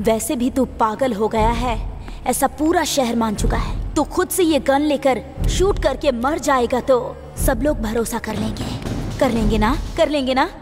वैसे भी तू पागल हो गया है, ऐसा पूरा शहर मान चुका है। तू खुद से ये गन लेकर शूट करके मर जाएगा तो सब लोग भरोसा कर लेंगे ना? कर लेंगे ना?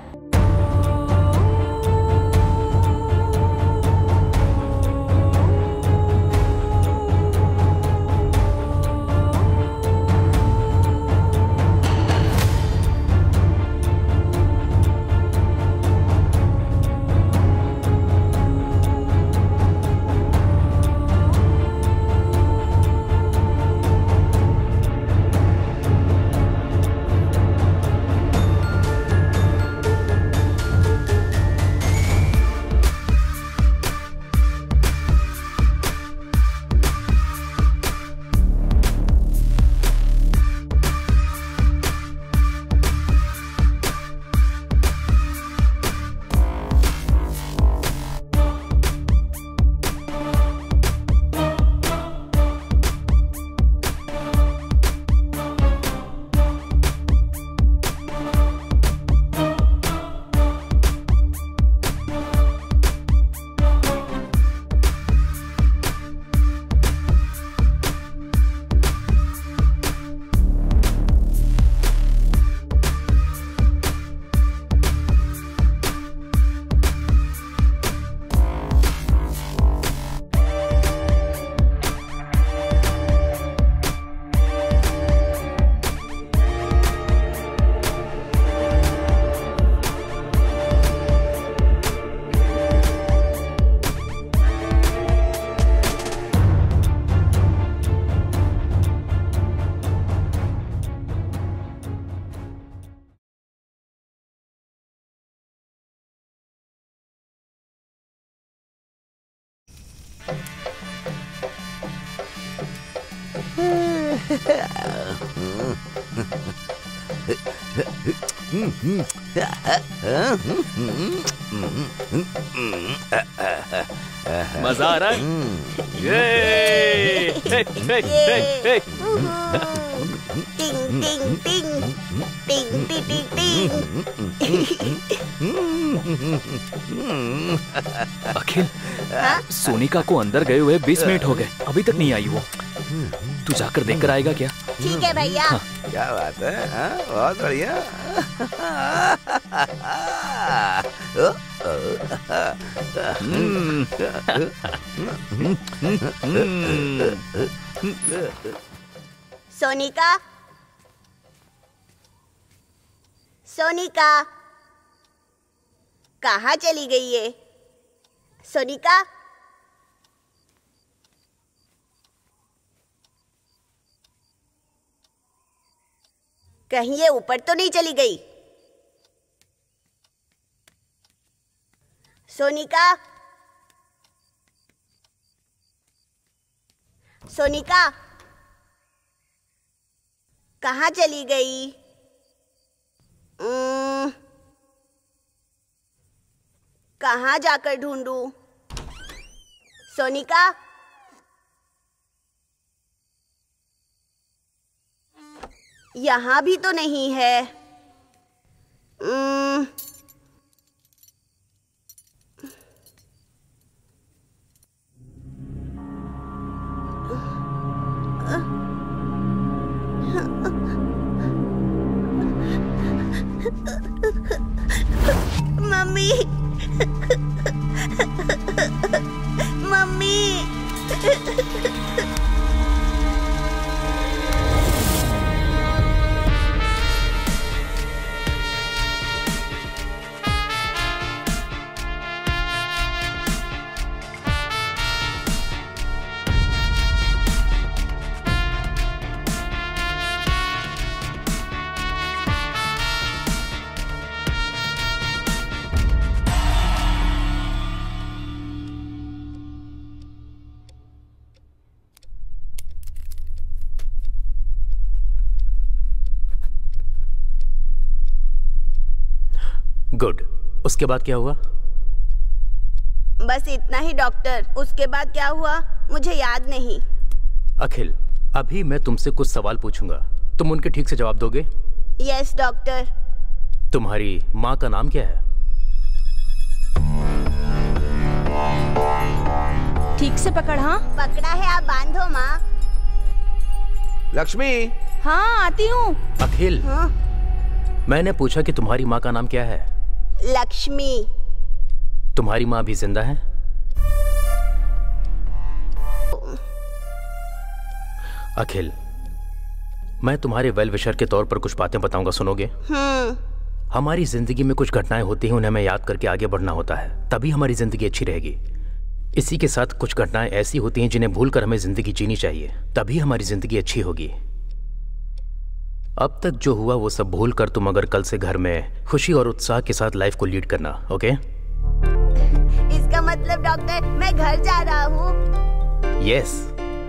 मजा आ रहा है? अखिल, सोनिका को अंदर गए हुए 20 मिनट हो गए, अभी तक नहीं आई वो। तू जाकर देखकर आएगा क्या? ठीक है भैया। हाँ। क्या बात है? बहुत बढ़िया। सोनिका, सोनिका, कहाँ चली गई ये? सोनिका, कहीं ये ऊपर तो नहीं चली गई? सोनिका, सोनिका, कहाँ चली गई? कहाँ जाकर ढूंढूं? सोनिका, यहाँ भी तो नहीं है। मम्मी, मम्मी। गुड। उसके बाद क्या हुआ? बस इतना ही डॉक्टर। उसके बाद क्या हुआ मुझे याद नहीं। अखिल, अभी मैं तुमसे कुछ सवाल पूछूंगा, तुम उनके ठीक से जवाब दोगे? Yes doctor. तुम्हारी माँ का नाम क्या है? से पकड़। हाँ पकड़ा है, आप बांधो माँ। लक्ष्मी। हाँ आती हूँ। अखिल, हाँ? मैंने पूछा कि तुम्हारी माँ का नाम क्या है? लक्ष्मी। तुम्हारी माँ भी जिंदा है? अखिल, मैं तुम्हारे वेल विशर के तौर पर कुछ बातें बताऊंगा, सुनोगे? हमारी जिंदगी में कुछ घटनाएं होती हैं, उन्हें हमें याद करके आगे बढ़ना होता है, तभी हमारी जिंदगी अच्छी रहेगी। इसी के साथ कुछ घटनाएं ऐसी होती हैं जिन्हें भूलकर हमें जिंदगी जीनी चाहिए, तभी हमारी जिंदगी अच्छी होगी। अब तक जो हुआ वो सब भूलकर तुम अगर कल से घर में खुशी और उत्साह के साथ लाइफ को लीड करना, ओके? इसका मतलब डॉक्टर मैं घर जा रहा हूँ? यस।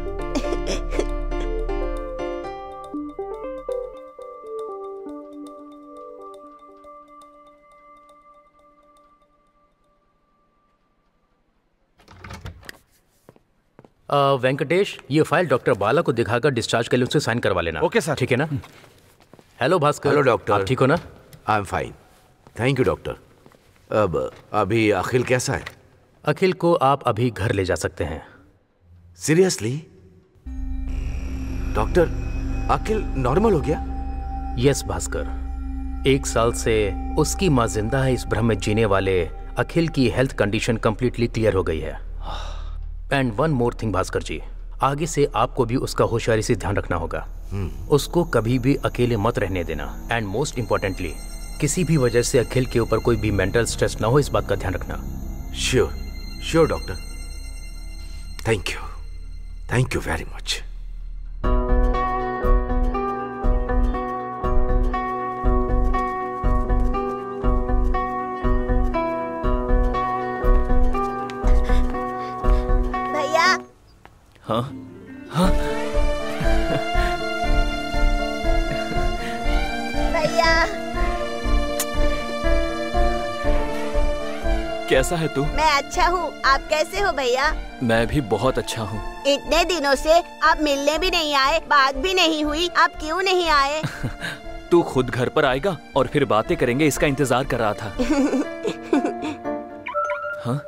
वेंकटेश, ये फाइल डॉक्टर बाला को दिखाकर डिस्चार्ज के लिए उससे साइन करवा लेना। Okay sir. ठीक है ना? हेलो भास्कर। Hello doctor. आप ठीक हो ना? I am fine, thank you doctor. अब अभी अखिल कैसा है? अखिल को आप अभी घर ले जा सकते हैं। सीरियसली? डॉक्टर, अखिल नॉर्मल हो गया? यस भास्कर, 1 साल से उसकी माँ जिंदा है, इस भ्रम में जीने वाले अखिल की हेल्थ कंडीशन कंप्लीटली क्लियर हो गई है। And one more thing Bhaskar ji, आगे से आपको भी उसका होशियारी से ध्यान रखना होगा। उसको कभी भी अकेले मत रहने देना। एंड मोस्ट इंपॉर्टेंटली, किसी भी वजह से अखिल के ऊपर कोई भी मेंटल स्ट्रेस ना हो, इस बात का ध्यान रखना। Sure sure doctor, thank you very much. हाँ हाँ भैया। कैसा है तू? मैं अच्छा हूँ, आप कैसे हो भैया? मैं भी बहुत अच्छा हूँ। इतने दिनों से आप मिलने भी नहीं आए, बात भी नहीं हुई, आप क्यों नहीं आए? तू खुद घर पर आएगा और फिर बातें करेंगे, इसका इंतजार कर रहा था। हाँ?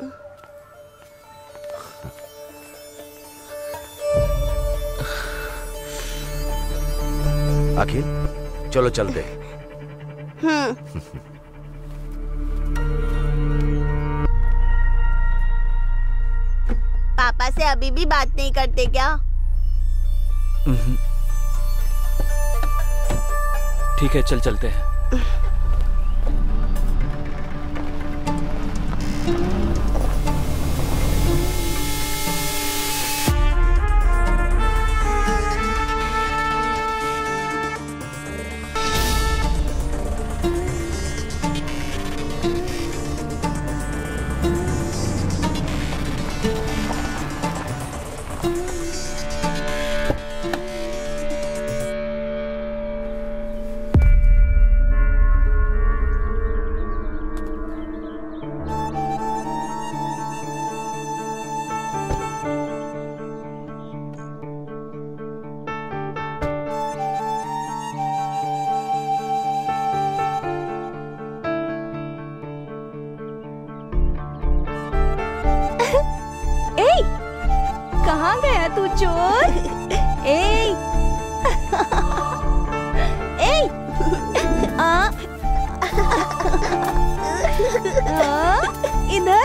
अखिल, चलो चलते। पापा से अभी भी बात नहीं करते क्या? ठीक है, चल चलते हैं। कहाँ गया तू चोर? ए इधर।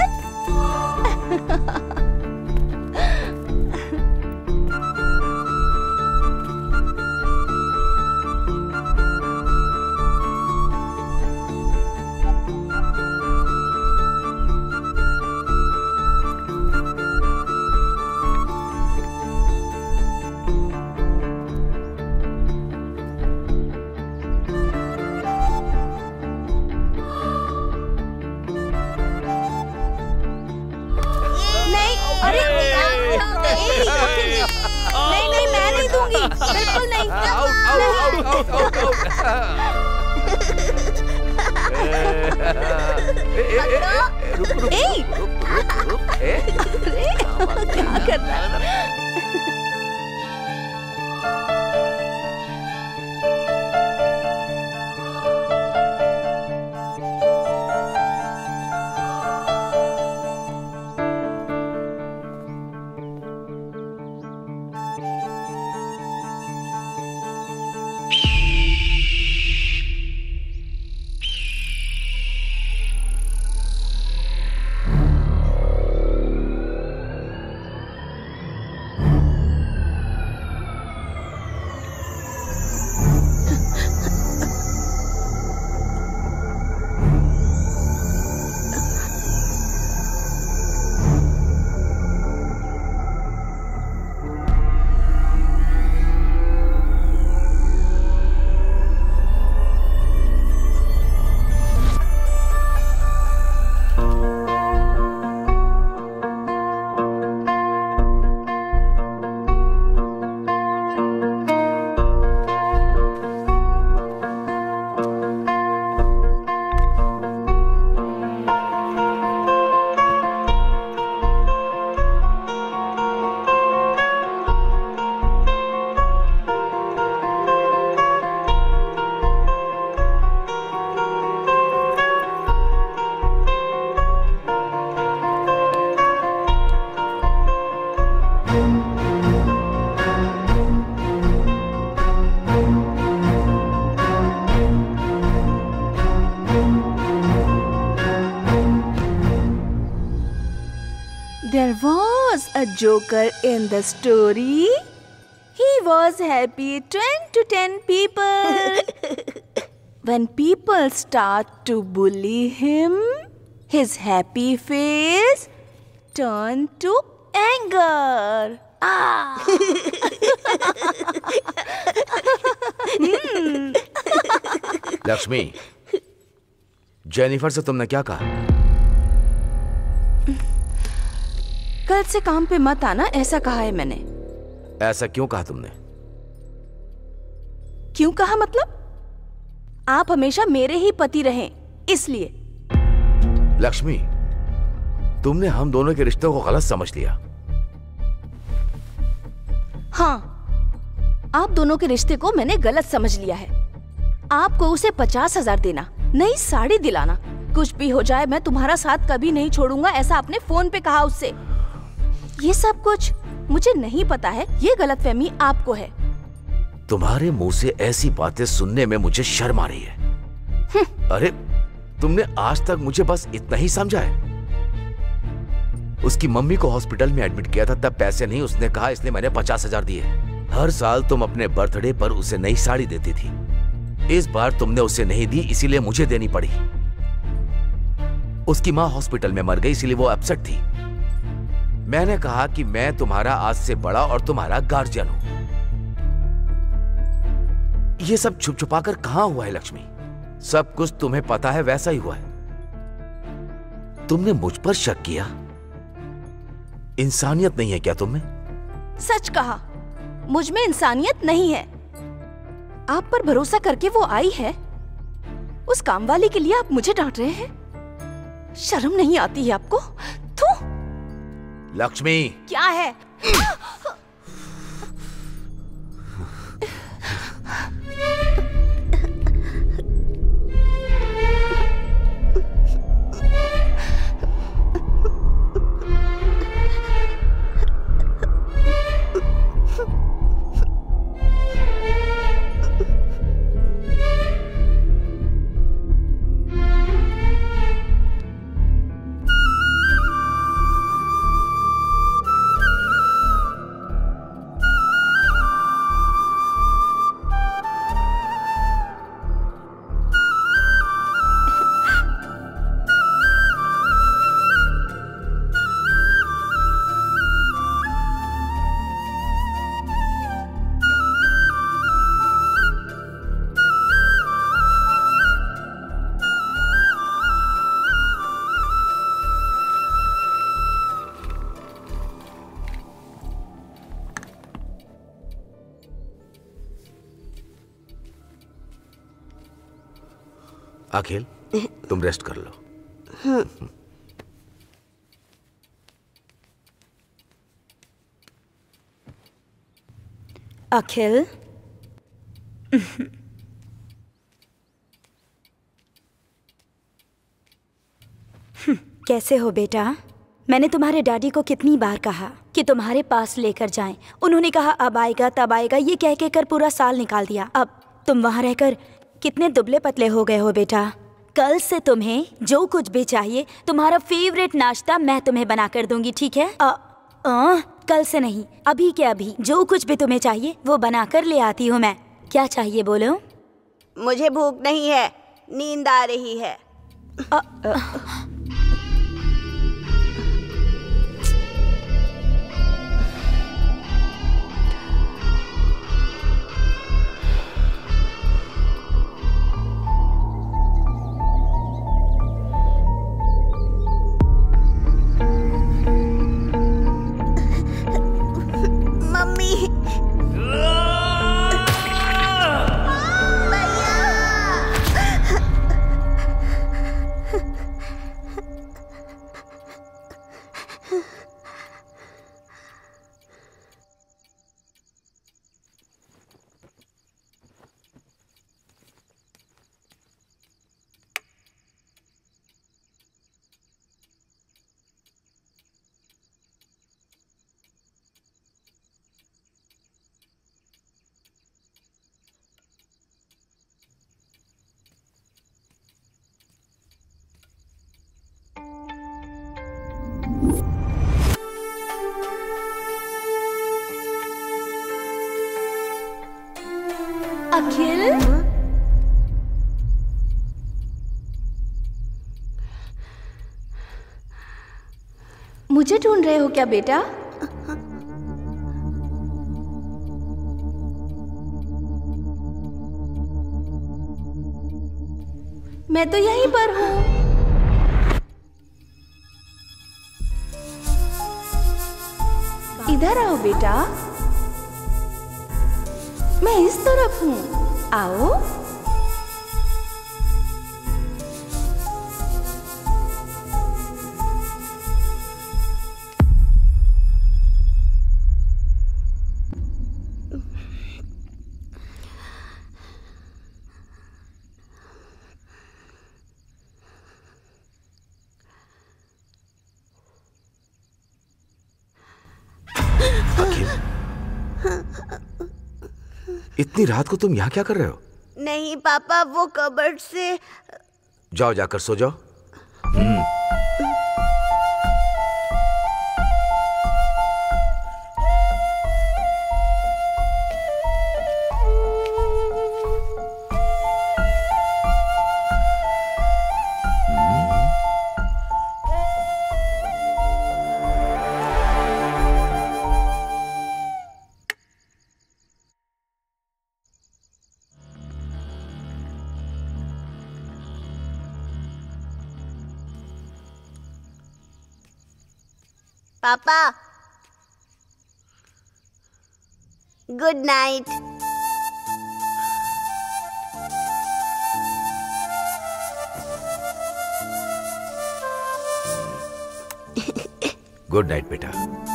नहीं, मैं नहीं दूंगी, बिल्कुल नहीं। क्या कर रहा है? a joker in the story. He was happy 10 to 10 people. When people start to bully him, his happy face turned to anger. Lakshmi, Jennifer से तुमने क्या कहा? कल से काम पे मत आना, ऐसा कहा है मैंने। ऐसा क्यों कहा तुमने? क्यों कहा मतलब? आप हमेशा मेरे ही पति रहें, इसलिए। लक्ष्मी, तुमने हम दोनों के रिश्तों को गलत समझ लिया। हाँ, आप दोनों के रिश्ते को मैंने गलत समझ लिया है। आपको उसे 50,000 देना, नई साड़ी दिलाना, कुछ भी हो जाए मैं तुम्हारा साथ कभी नहीं छोड़ूंगा, ऐसा आपने फोन पे कहा उससे। ये सब कुछ मुझे नहीं पता है, ये गलतफहमी आपको है। तुम्हारे मुंह से ऐसी बातें सुनने में मुझे शर्म आ रही है। अरे, तुमने आज तक मुझे बस इतना ही समझा है। उसकी मम्मी को हॉस्पिटल में एडमिट किया था, तब पैसे नहीं उसने कहा, इसलिए मैंने 50,000 दिए। हर साल तुम अपने बर्थडे पर उसे नई साड़ी देती थी। इस बार तुमने उसे नहीं दी, इसीलिए मुझे देनी पड़ी। उसकी माँ हॉस्पिटल में मर गई, इसीलिए वो अपसेट थी। मैंने कहा कि मैं तुम्हारा आज से बड़ा और तुम्हारा गार्जियन हूं। ये सब छुप छुपा कर कहां हुआ है लक्ष्मी? सब कुछ तुम्हें पता है, वैसा ही हुआ है। तुमने मुझ पर शक किया। इंसानियत नहीं है क्या तुम में? सच कहा, मुझ में इंसानियत नहीं है। आप पर भरोसा करके वो आई है, उस कामवाली के लिए आप मुझे डांट रहे हैं? शर्म नहीं आती है आपको? थू! लक्ष्मी, क्या है? अखिल, तुम रेस्ट कर लो। अखिल, कैसे हो बेटा? मैंने तुम्हारे डैडी को कितनी बार कहा कि तुम्हारे पास लेकर जाएं। उन्होंने कहा अब आएगा तब आएगा, ये कह के कर पूरा साल निकाल दिया। अब तुम वहां रहकर कितने दुबले पतले हो गए हो बेटा। कल से तुम्हें जो कुछ भी चाहिए, तुम्हारा फेवरेट नाश्ता मैं तुम्हें बना कर दूंगी, ठीक है? कल से नहीं, अभी के अभी जो कुछ भी तुम्हें चाहिए वो बना कर ले आती हूँ मैं। क्या चाहिए बोलो? मुझे भूख नहीं है, नींद आ रही है। अखिल, मुझे ढूंढ रहे हो क्या बेटा? मैं तो यहीं पर हूँ। इधर आओ बेटा, मैं इस तरफ हूँ, आओ। इतनी रात को तुम यहाँ क्या कर रहे हो? नहीं पापा, वो कबर्ड से। जाओ, जाकर सो जाओ। पापा, गुड नाइट। गुड नाइट बेटा।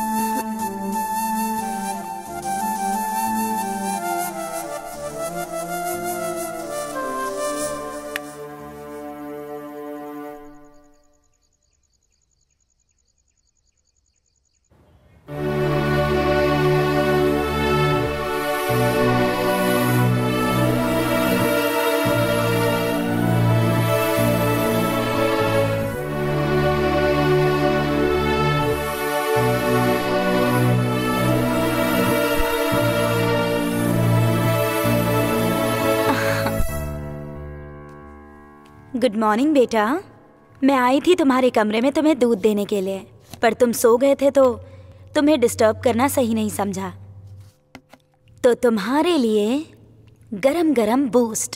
गुड मॉर्निंग बेटा। मैं आई थी तुम्हारे कमरे में तुम्हें दूध देने के लिए, पर तुम सो गए थे तो तुम्हें डिस्टर्ब करना सही नहीं समझा, तो तुम्हारे लिए गरम गरम बूस्ट।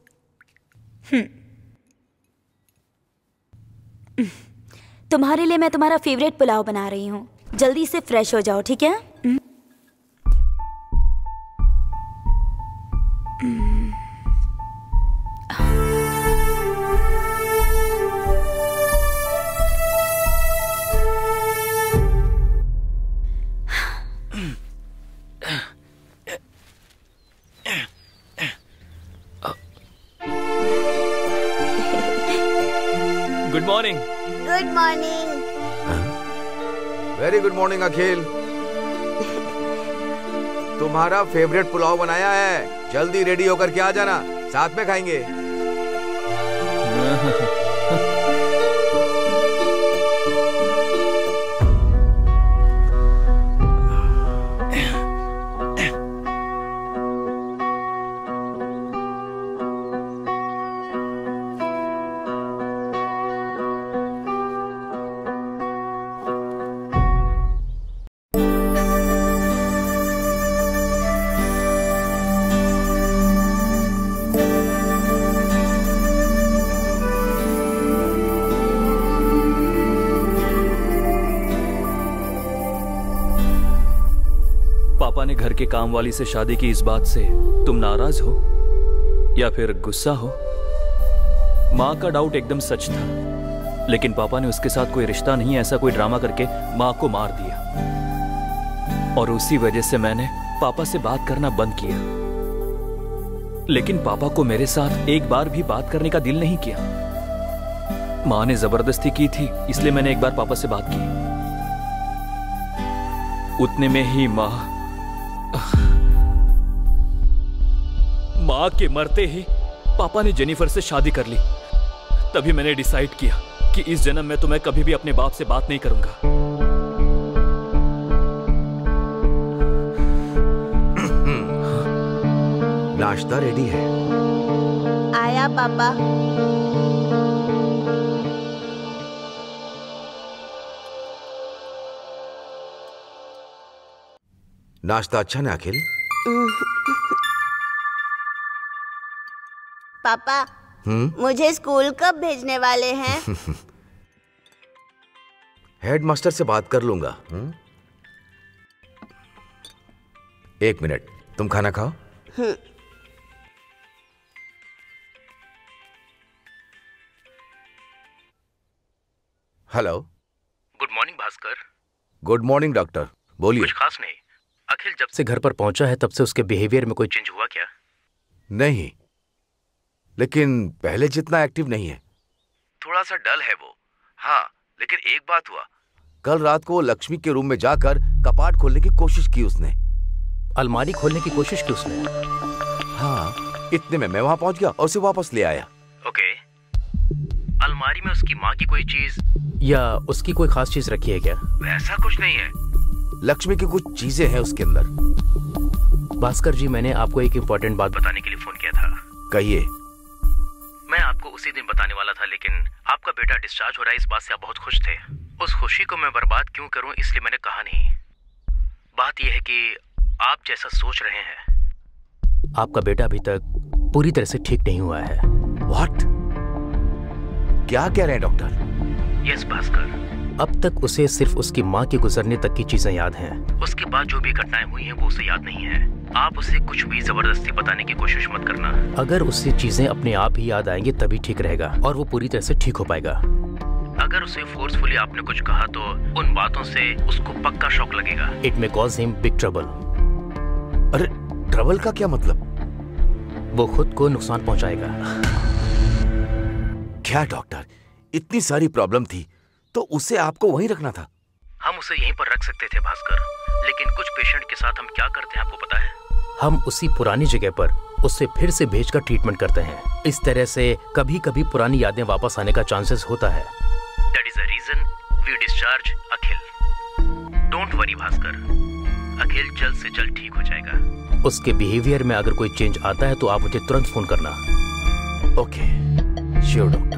तुम्हारे लिए मैं तुम्हारा फेवरेट पुलाव बना रही हूँ, जल्दी से फ्रेश हो जाओ, ठीक है? Good morning. Good morning. Very good morning Akhil. तुम्हारा फेवरेट पुलाव बनाया है, जल्दी रेडी होकर के आ जाना, साथ में खाएंगे। पापा ने घर के काम वाली से शादी की, इस बात से तुम नाराज हो या फिर गुस्सा हो? माँ का डाउट एकदम सच था, लेकिन पापा ने उसके साथ कोई रिश्ता नहीं, ऐसा कोई ड्रामा करके माँ को मार दिया, और उसी वजह से मैंने पापा से बात करना बंद किया। लेकिन पापा को मेरे साथ एक बार भी बात करने का दिल नहीं किया। माँ ने जबरदस्ती की थी, इसलिए मैंने एक बार पापा से बात की। उतने में ही माँ के मरते ही पापा ने जेनिफर से शादी कर ली। तभी मैंने डिसाइड किया कि इस जन्म में तो मैं कभी भी अपने बाप से बात नहीं करूंगा। ना नाश्ता रेडी है। आया पापा। नाश्ता अच्छा ना अखिल? पापा मुझे स्कूल कब भेजने वाले हैं? हेडमास्टर से बात कर लूंगा। 1 मिनट, तुम खाना खाओ। Hello. Good morning Bhaskar. Good morning doctor, बोलिए। कुछ खास नहीं। अखिल जब से घर पर पहुंचा है तब से उसके बिहेवियर में कोई चेंज हुआ क्या? नहीं, लेकिन पहले जितना एक्टिव नहीं है। थोड़ा सा डल है वो। हाँ, लेकिन एक बात हुआ, कल रात को लक्ष्मी के रूम में जाकर कपाट खोलने की कोशिश की उसने। अलमारी खोलने की कोशिश की उसने? हाँ, इतने में मैं वहां पहुंच गया और उसे वापस ले आया। ओके। अलमारी में उसकी माँ की कोई चीज या उसकी कोई खास चीज रखी है क्या? वैसा कुछ नहीं है, लक्ष्मी की कुछ चीजें हैं उसके अंदर। भास्कर जी, मैंने आपको एक इम्पोर्टेंट बात बताने के लिए फोन किया था। कहिए। मैं आपको उसी दिन बताने वाला था, लेकिन आपका बेटा डिस्चार्ज हो रहा है, इस बात से आप बहुत खुश थे। उस खुशी को मैं बर्बाद क्यों करूं, इसलिए मैंने कहा नहीं। बात यह है कि आप जैसा सोच रहे हैं, आपका बेटा अभी तक पूरी तरह से ठीक नहीं हुआ है। व्हाट? क्या कह रहे हैं डॉक्टर? यस भास्कर, अब तक उसे सिर्फ उसकी माँ के गुजरने तक की चीजें याद हैं। उसके बाद जो भी घटनाएं हुई हैं वो उसे याद नहीं है। आप उसे कुछ भी जबरदस्ती बताने की कोशिश मत करना। अगर उससे चीजें अपने आप ही याद आएंगी तभी ठीक रहेगा और वो पूरी तरह से ठीक हो पाएगा। अगर उसे फोर्सफुली आपने कुछ कहा तो उन बातों से उसको पक्का शॉक लगेगा। It may cause him big trouble. अरे ट्रबल का क्या मतलब? वो खुद को नुकसान पहुंचाएगा। क्या डॉक्टर, इतनी सारी प्रॉब्लम थी तो उसे आपको वहीं रखना था। हम उसे यहीं पर रख सकते थे भास्कर, लेकिन कुछ पेशेंट के साथ हम क्या करते हैं आपको पता है? हम उसी पुरानी जगह पर उसे फिर से भेजकर ट्रीटमेंट करते हैं। इस तरह से कभी कभी पुरानी यादें वापस आने का चांसेस होता है। That is the reason we discharge Akhil. Don't worry Bhaskar, Akhil जल्द से जल्द ठीक हो जाएगा। उसके बिहेवियर में अगर कोई चेंज आता है तो आप मुझे तुरंत फोन करना। Okay, sure doctor.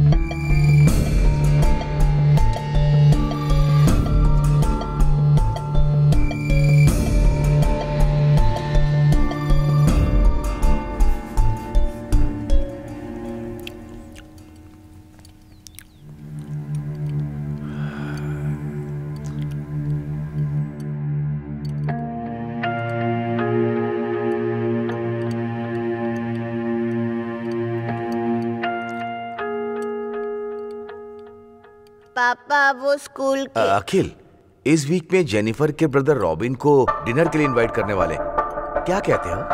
पापा वो स्कूल के अखिल, इस वीक में जेनिफर के ब्रदर रॉबिन को डिनर के लिए इनवाइट करने वाले, क्या कहते हो?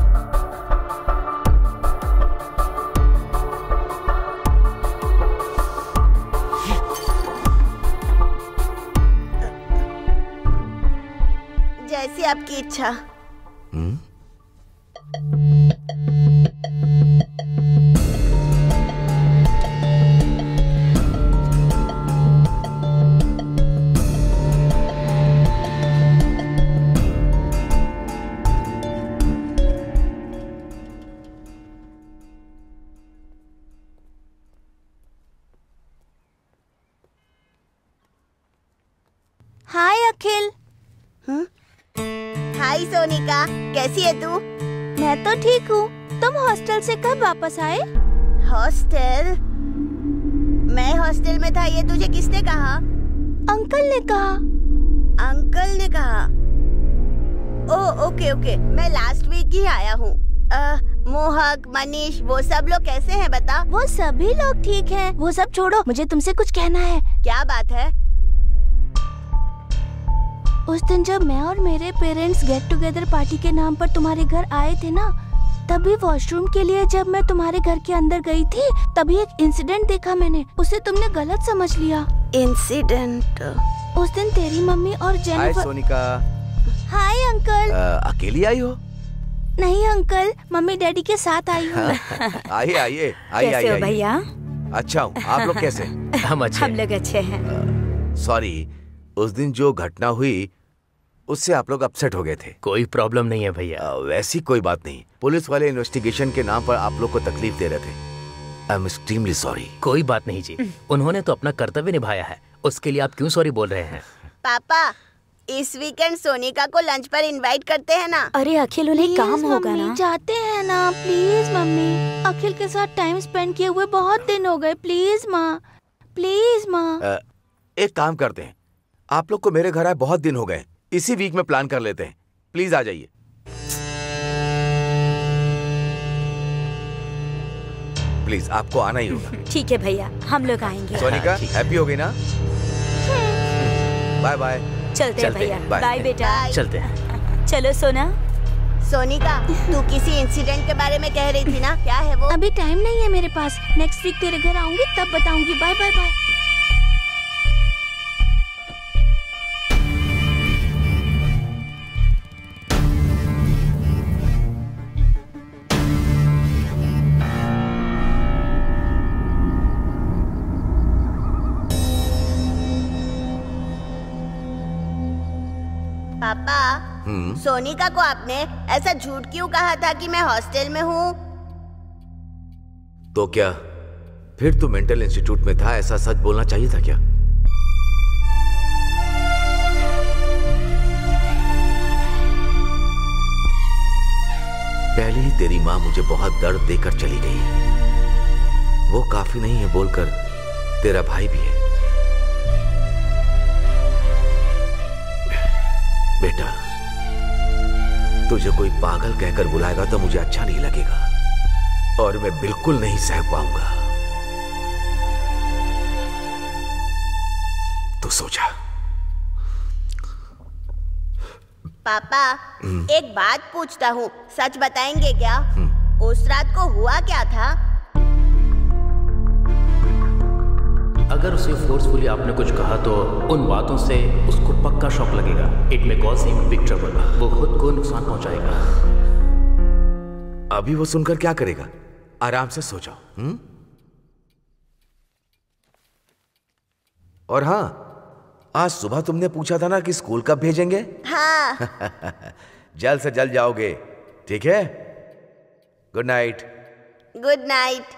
जैसी आपकी इच्छा। हाय अखिल। हाय सोनिका, कैसी है तू? मैं तो ठीक हूँ। तुम हॉस्टल से कब वापस आए? हॉस्टल? मैं हॉस्टल में था, ये तुझे किसने कहा? अंकल ने कहा। अंकल ने कहा? ओह ओके ओके, मैं लास्ट वीक ही आया हूँ। मोहक, मनीष, वो सब लोग कैसे हैं बता? वो सभी लोग ठीक हैं। वो सब छोड़ो, मुझे तुमसे कुछ कहना है। क्या बात है? उस दिन जब मैं और मेरे पेरेंट्स गेट टुगेदर पार्टी के नाम पर तुम्हारे घर आए थे ना, तभी वॉशरूम के लिए जब मैं तुम्हारे घर के अंदर गई थी तभी एक इंसिडेंट देखा मैंने। उसे तुमने गलत समझ लिया। इंसिडेंट? उस दिन तेरी मम्मी और Jennifer. Hi Sonika. Hi uncle. अकेली आई हो? नहीं अंकल, मम्मी डैडी के साथ आई हूँ। आइए आइए कैसे हो भैया? अच्छा हूँ, आप लोग कैसे? हम अच्छे। हम लोग अच्छे हैं। सॉरी, उस दिन जो घटना हुई उससे आप लोग अपसेट हो गए थे। कोई प्रॉब्लम नहीं है भैया। वैसी कोई बात नहीं, पुलिस वाले इन्वेस्टिगेशन के नाम पर आप लोग को तकलीफ दे रहे थे। I am extremely sorry. कोई बात नहीं जी, उन्होंने तो अपना कर्तव्य निभाया है, उसके लिए आप क्यों सॉरी बोल रहे हैं? पापा, इस वीकेंड सोनिका को लंच पर इनवाइट करते हैं ना? अरे अखिल, उन्हें काम होगा ना। जाते हैं ना, प्लीज मम्मी। अखिल के साथ टाइम स्पेंड किए हुए बहुत दिन हो गए। प्लीज माँ, प्लीज माँ। एक काम करते हैं, आप लोग को मेरे घर आए बहुत दिन हो गए, इसी वीक में प्लान कर लेते हैं। प्लीज आ जाइए। प्लीज, आपको आना ही होगा। ठीक है भैया, हम लोग आएंगे। सोनिका, हैप्पी हो गई ना? Bye bye. चलते हैं भैया। बाय बेटा। चलते हैं। चलो सोना। सोनिका, तू किसी इंसिडेंट के बारे में कह रही थी ना, क्या है वो? अभी टाइम नहीं है मेरे पास, नेक्स्ट वीक तेरे घर आऊंगी तब बताऊंगी। Bye bye bye. पापा, सोनिका को आपने ऐसा झूठ क्यों कहा था कि मैं हॉस्टल में हूँ? तो क्या फिर तू मेंटल इंस्टीट्यूट में था, ऐसा सच बोलना चाहिए था क्या? पहले ही तेरी माँ मुझे बहुत दर्द देकर चली गई। वो काफी नहीं है बोलकर तेरा भाई भी है। बेटा, तुझे कोई पागल कहकर बुलाएगा तो मुझे अच्छा नहीं लगेगा और मैं बिल्कुल नहीं सह पाऊंगा। तो सोचा। पापा, एक बात पूछता हूँ, सच बताएंगे क्या? उस रात को हुआ क्या था? अगर उसे फोर्सफुली आपने कुछ कहा तो उन बातों से उसको पक्का शॉक लगेगा। It may cause him big trouble. वो खुद को नुकसान पहुंचाएगा। अभी वो सुनकर क्या करेगा? आराम से सो जाओ। और हाँ, आज सुबह तुमने पूछा था ना कि स्कूल कब भेजेंगे? हाँ। जल्द से जल्द जाओगे, ठीक है? Good night. Good night.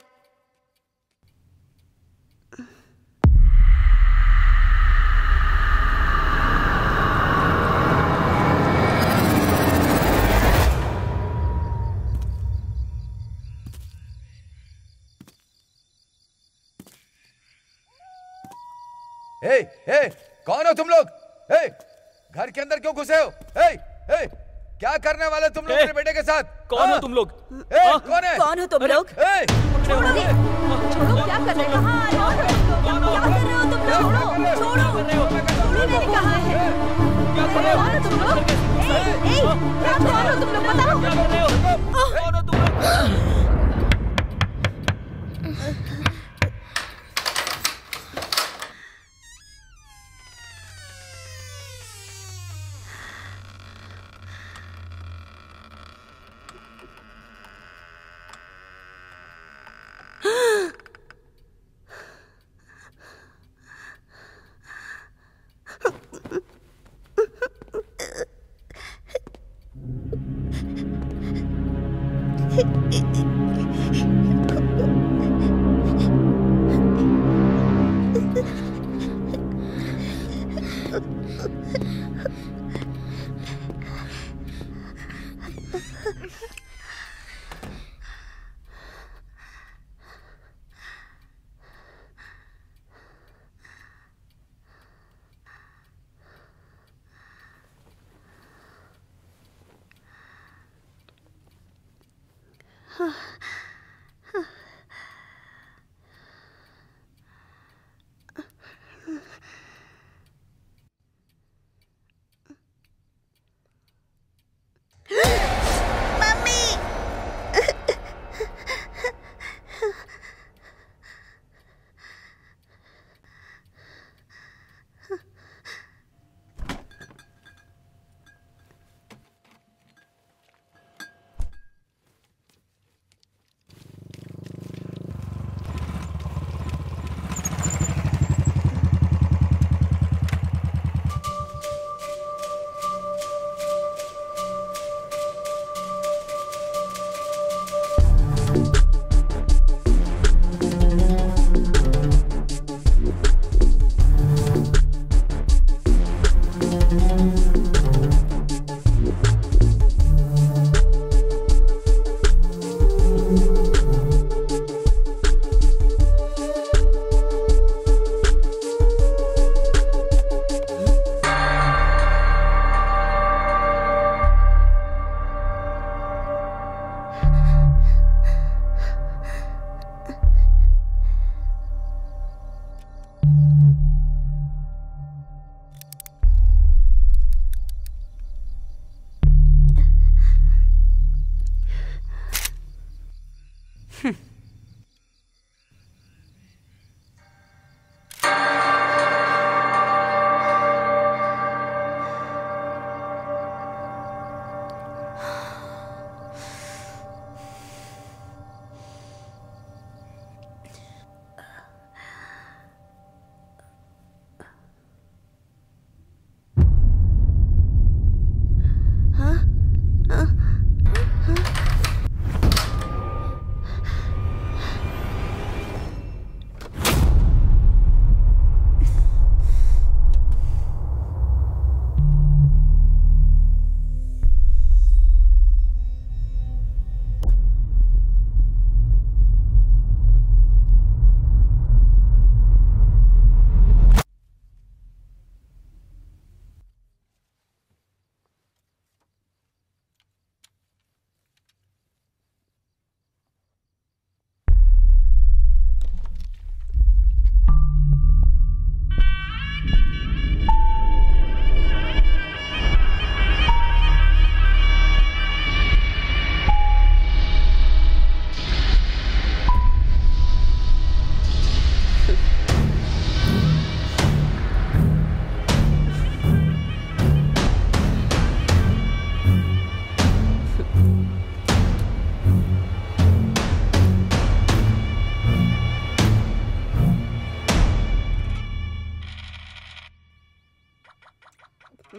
Hey, कौन हो तुम लोग? हे, घर के अंदर क्यों घुसे हो? हे, क्या करने वाले तुम लोग मेरे बेटे के साथ? कौन हो तुम लोग? कौन है? कौन हो तुम लोग? छोड़ो, क्या कर रहे हो? क्या कर रहे हो तुम लोग? छोड़ो, मैंने कहा है। कौन हो तुम लोग? कौन हो तुम लोग? बताओ।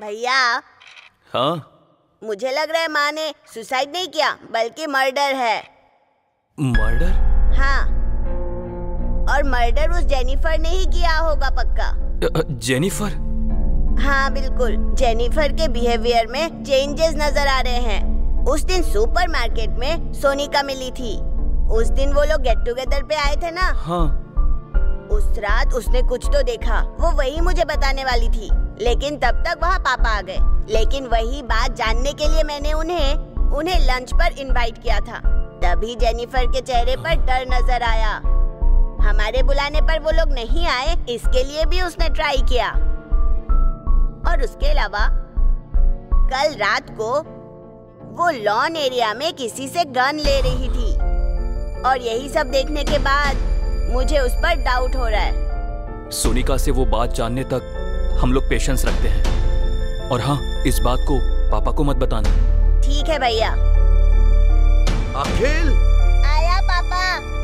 भैया, हाँ? मुझे लग रहा है माँ ने सुसाइड नहीं किया बल्कि मर्डर है। मर्डर? हाँ, और मर्डर उस जेनिफर ने ही किया होगा पक्का। जेनिफर? हाँ बिल्कुल, जेनिफर के बिहेवियर में चेंजेस नजर आ रहे हैं। उस दिन सुपरमार्केट में सोनिका मिली थी। उस दिन वो लोग गेट टुगेदर पे आए थे ना। हाँ। उस रात उसने कुछ तो देखा, वो वही मुझे बताने वाली थी, लेकिन तब तक वहाँ पापा आ गए। लेकिन वही बात जानने के लिए मैंने उन्हें लंच पर इनवाइट किया था। तभी जेनिफर के चेहरे पर डर नजर आया। हमारे बुलाने पर वो लोग नहीं आए, इसके लिए भी उसने ट्राई किया। और उसके अलावा कल रात को वो लॉन एरिया में किसी से गन ले रही थी। और यही सब देखने के बाद मुझे उस पर डाउट हो रहा है। सोनिका से वो बात जानने तक हम लोग पेशेंस रखते हैं। और हाँ, इस बात को पापा को मत बताना। ठीक है भैया। अखिल! आया पापा।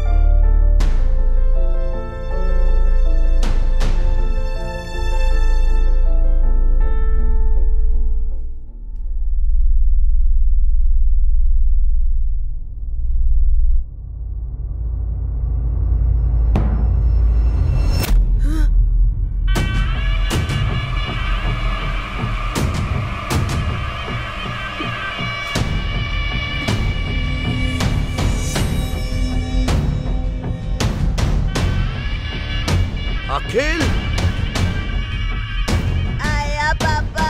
अखिल! आया पापा।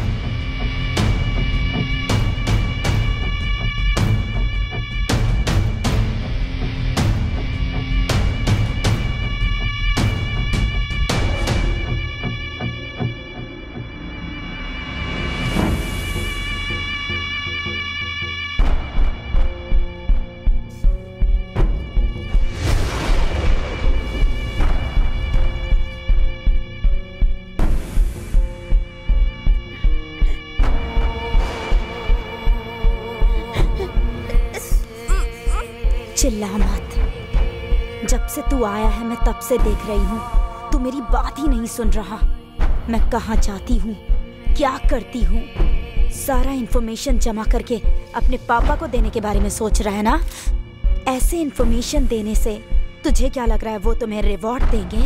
चिल्ला मत। जब से तू आया है मैं तब से देख रही हूँ, तू मेरी बात ही नहीं सुन रहा। मैं कहाँ जाती हूँ, क्या करती हूँ, सारा इन्फॉर्मेशन जमा करके अपने पापा को देने के बारे में सोच रहा है ना। ऐसे इन्फॉर्मेशन देने से तुझे क्या लग रहा है वो तुम्हें रिवॉर्ड देंगे?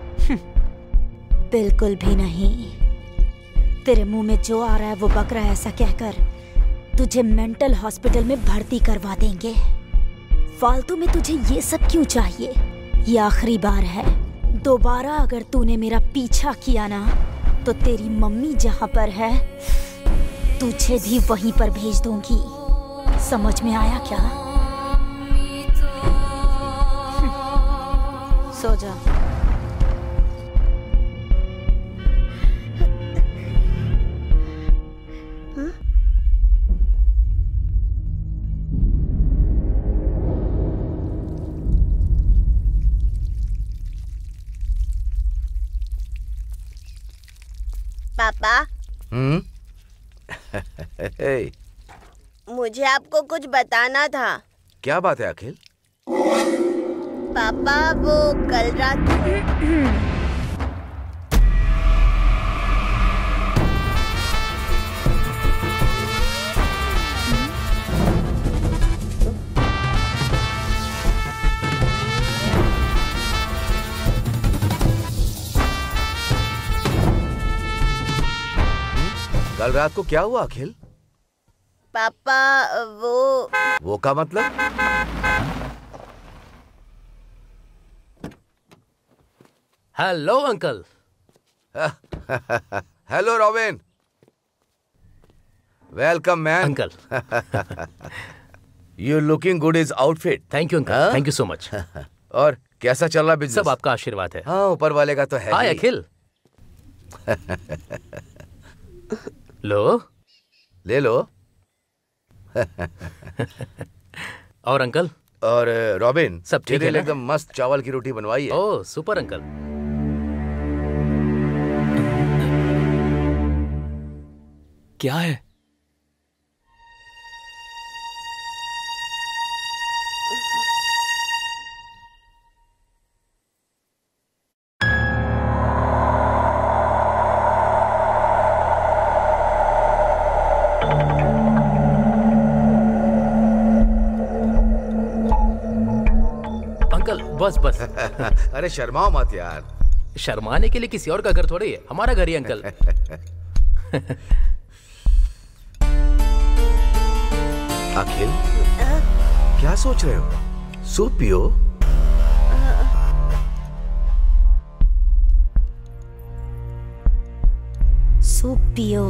बिल्कुल भी नहीं। तेरे मुंह में जो आ रहा है वो बक रहा है ऐसा कहकर तुझे मेंटल हॉस्पिटल में भर्ती करवा देंगे। फालतू में तुझे ये सब क्यों चाहिए? ये आखिरी बार है। दोबारा अगर तूने मेरा पीछा किया ना तो तेरी मम्मी जहाँ पर है तुझे भी वहीं पर भेज दूंगी। समझ में आया क्या? सो जा। पापा, मुझे आपको कुछ बताना था। क्या बात है अखिल? पापा, वो कल रात कल रात को क्या हुआ अखिल? पापा, वो का मतलब? Hello uncle. Hello Robin. Welcome man. Uncle. You looking good is outfit. Thank you uncle, thank you so much. और कैसा चल रहा बिजनेस? सब आपका आशीर्वाद है। हाँ, ऊपर वाले का तो है। हाय अखिल। लो, ले लो। और अंकल? और रॉबिन, सब ठीक है ना? एकदम मस्त चावल की रोटी बनवाई है। Oh super uncle. क्या है? अंकल बस बस। अरे शर्माओ मत यार। शर्माने के लिए किसी और का घर थोड़ी है, हमारा घर ही अंकल। अखिल, क्या सोच रहे हो? सूप पियो। सूप पियो।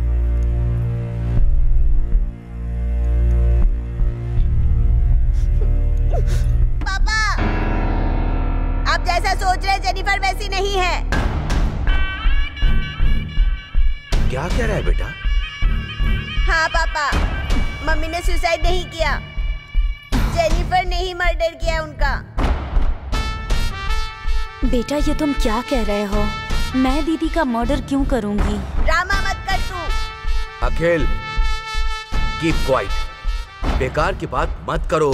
पापा, आप जैसा सोच रहे जेनिफर वैसी नहीं है। क्या कह रहा है बेटा? हाँ पापा, मम्मी ने सुसाइड नहीं किया, जेनिफर ने ही मर्डर किया उनका। बेटा ये तुम क्या कह रहे हो? मैं दीदी का मर्डर क्यों करूंगी? ड्रामा मत कर तू। Akhil, keep quiet. बेकार की बात मत करो।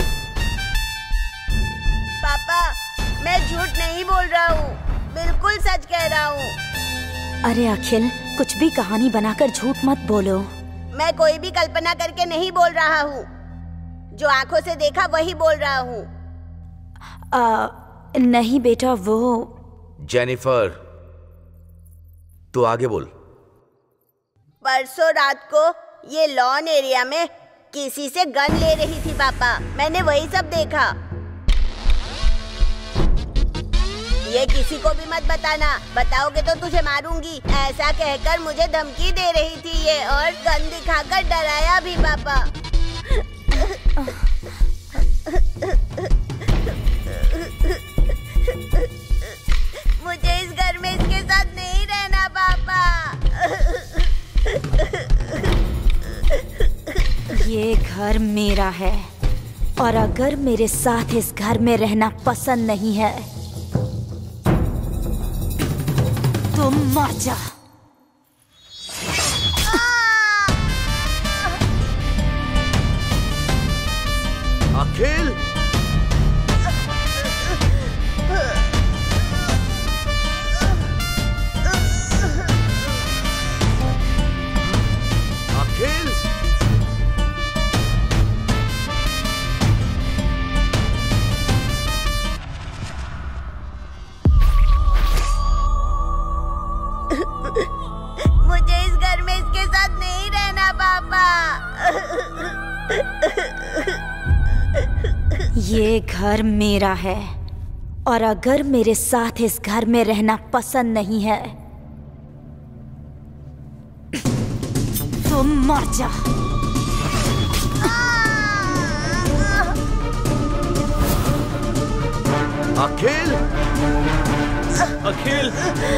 पापा, मैं झूठ नहीं बोल रहा हूँ, बिल्कुल सच कह रहा हूँ। अरे अखिल, कुछ भी कहानी बनाकर झूठ मत बोलो। मैं कोई भी कल्पना करके नहीं बोल रहा हूँ, जो आंखों से देखा वही बोल रहा हूँ। नहीं बेटा, वो जेनिफर, तू आगे बोल। परसों रात को ये लॉन एरिया में किसी से गन ले रही थी पापा, मैंने वही सब देखा। ये किसी को भी मत बताना, बताओगे तो तुझे मारूंगी, ऐसा कहकर मुझे धमकी दे रही थी ये, और गन दिखाकर डराया भी पापा। मुझे इस घर में इसके साथ नहीं रहना पापा। ये घर मेरा है, और अगर मेरे साथ इस घर में रहना पसंद नहीं है तो मर जा। अखिल, अखिल, मुझे इस घर में इसके साथ नहीं रहना पापा। ये घर मेरा है, और अगर मेरे साथ इस घर में रहना पसंद नहीं है तो मर जा। अखिल, अखिल,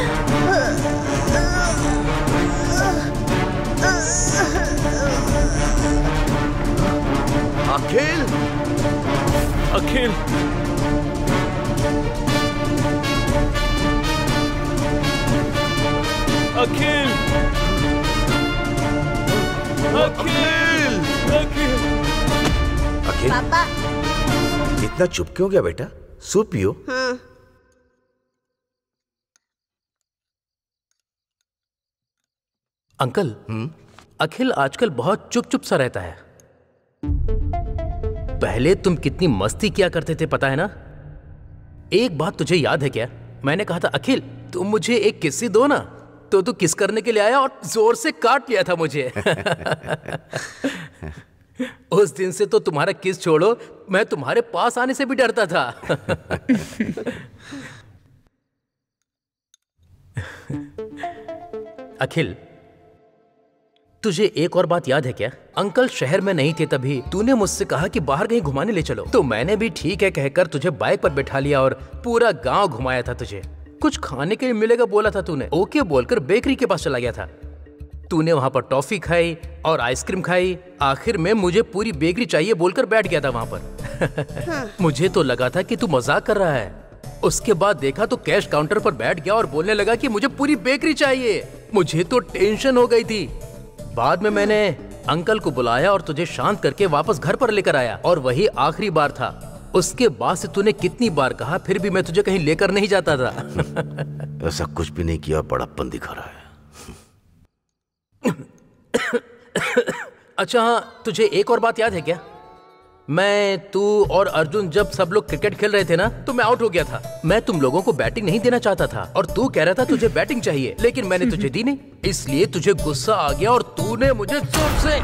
अखिल, अखिल, अखिल, अखिल, अखिल। अखिल, पापा। इतना चुप क्यों गया बेटा? सूप पियो। अंकल, अखिल आजकल बहुत चुप चुप सा रहता है। पहले तुम कितनी मस्ती किया करते थे पता है ना? एक बात तुझे याद है क्या? मैंने कहा था अखिल तुम मुझे एक किस्सी दो ना, तो तू किस करने के लिए आया और जोर से काट लिया था मुझे। उस दिन से तो तुम्हारा किस छोड़ो, मैं तुम्हारे पास आने से भी डरता था। अखिल, तुझे एक और बात याद है क्या? अंकल शहर में नहीं थे तभी तूने मुझसे कहा कि बाहर कहीं घुमाने ले चलो, तो मैंने भी ठीक है कहकर तुझे बाइक पर बैठा लिया और पूरा गांव घुमाया था तुझे। कुछ खाने के लिए मिलेगा बोला था तूने, ओके बोलकर बेकरी के पास चला गया था। तूने वहां पर टॉफी खाई और आइसक्रीम खाई, आखिर में मुझे पूरी बेकरी चाहिए बोलकर बैठ गया था वहां पर। मुझे तो लगा था कि तू मजाक कर रहा है। उसके बाद देखा तो कैश काउंटर पर बैठ गया और बोलने लगा कि मुझे पूरी बेकरी चाहिए। मुझे तो टेंशन हो गई थी। बाद में मैंने अंकल को बुलाया और तुझे शांत करके वापस घर पर लेकर आया, और वही आखिरी बार था। उसके बाद से तूने कितनी बार कहा, फिर भी मैं तुझे कहीं लेकर नहीं जाता था। ऐसा कुछ भी नहीं किया, बड़प्पन दिखा रहा है। अच्छा हाँ, तुझे एक और बात याद है क्या? मैं, तू और अर्जुन जब सब लोग क्रिकेट खेल रहे थे ना, तो मैं आउट हो गया था। मैं तुम लोगों को बैटिंग नहीं देना चाहता था और तू कह रहा था तुझे बैटिंग चाहिए, लेकिन मैंने तुझे दी नहीं, इसलिए तुझे गुस्सा आ गया और तूने मुझे जोर से।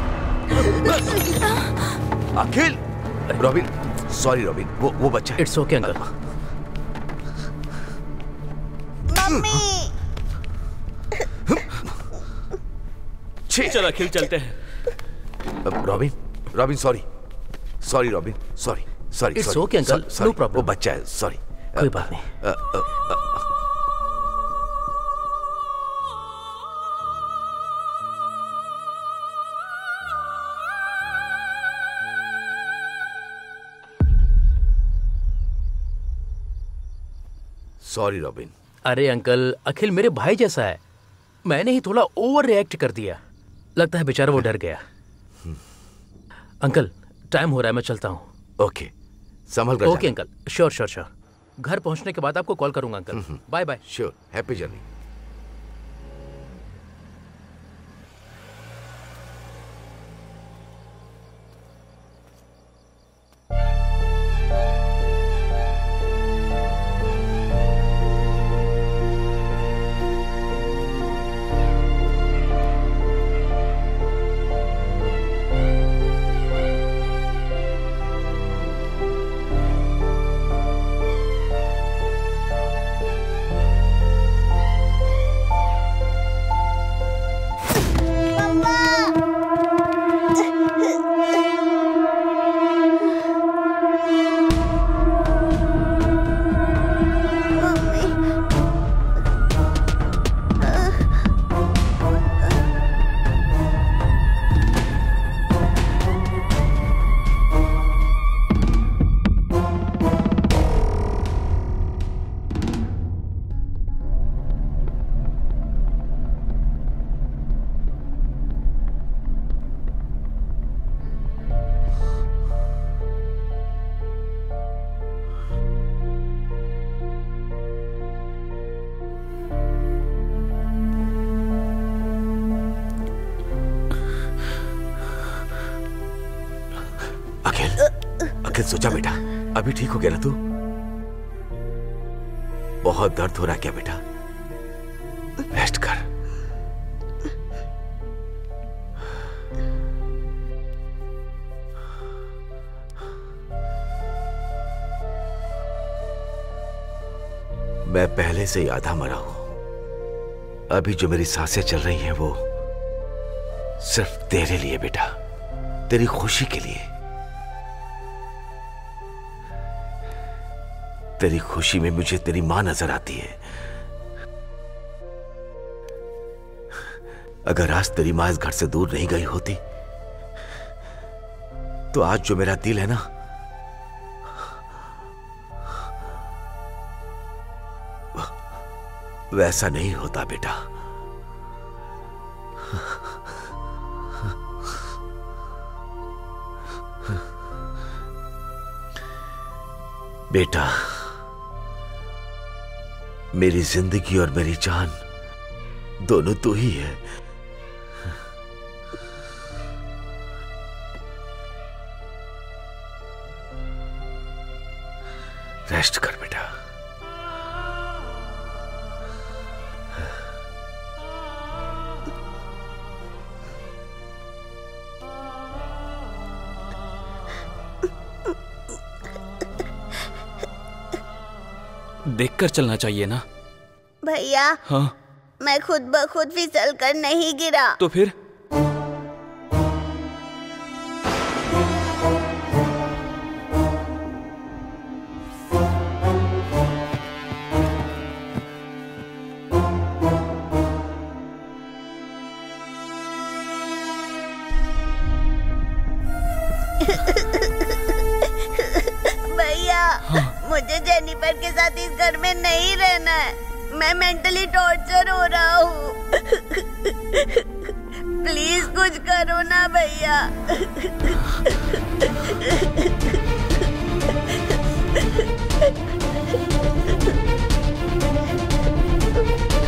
अखिल, रॉबिन, सॉरी रॉबिन, वो बच्चा। It's okay uncle. मम्मी। चल अखिल, चलते हैं। Robin sorry Robin, sorry. It's okay uncle, no problem. वो बच्चा है, सॉरी। कोई बात नहीं। Sorry Robin. अरे अंकल, अखिल मेरे भाई जैसा है, मैंने ही थोड़ा ओवर रिएक्ट कर दिया। लगता है बेचारा वो डर गया। अंकल टाइम हो रहा है, मैं चलता हूँ। ओके, संभल कर। Okay uncle, sure. घर पहुंचने के बाद आपको कॉल करूंगा uncle. Bye bye. Sure, happy journey. Akhil सोचा बेटा, अभी ठीक हो गया ना तू? बहुत दर्द हो रहा है क्या बेटा? रेस्ट कर। मैं पहले से ही आधा मरा हूं। अभी जो मेरी सांसें चल रही हैं वो सिर्फ तेरे लिए बेटा, तेरी खुशी के लिए। तेरी खुशी में मुझे तेरी मां नजर आती है। अगर आज तेरी मां इस घर से दूर नहीं गई होती तो आज जो मेरा दिल है ना, वैसा नहीं होता बेटा। बेटा, मेरी जिंदगी और मेरी जान दोनों तू ही है। रेस्ट कर बेटा। देखकर चलना चाहिए ना भैया। हाँ, मैं खुद ब खुद फिसल कर नहीं गिरा। तो फिर? भैया, मुझे जेनिफर के साथ इस घर में नहीं रहना है। मैं मेंटली टॉर्चर हो रहा हूँ। प्लीज कुछ करो ना भैया।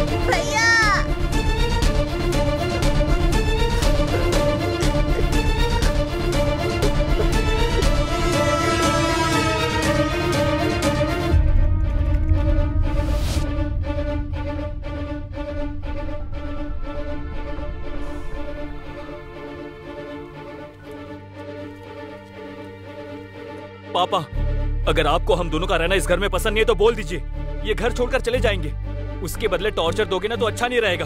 भैया पापा, अगर आपको हम दोनों का रहना इस घर में पसंद नहीं है तो बोल दीजिए, ये घर छोड़कर चले जाएंगे। उसके बदले टॉर्चर दोगे ना तो अच्छा नहीं रहेगा।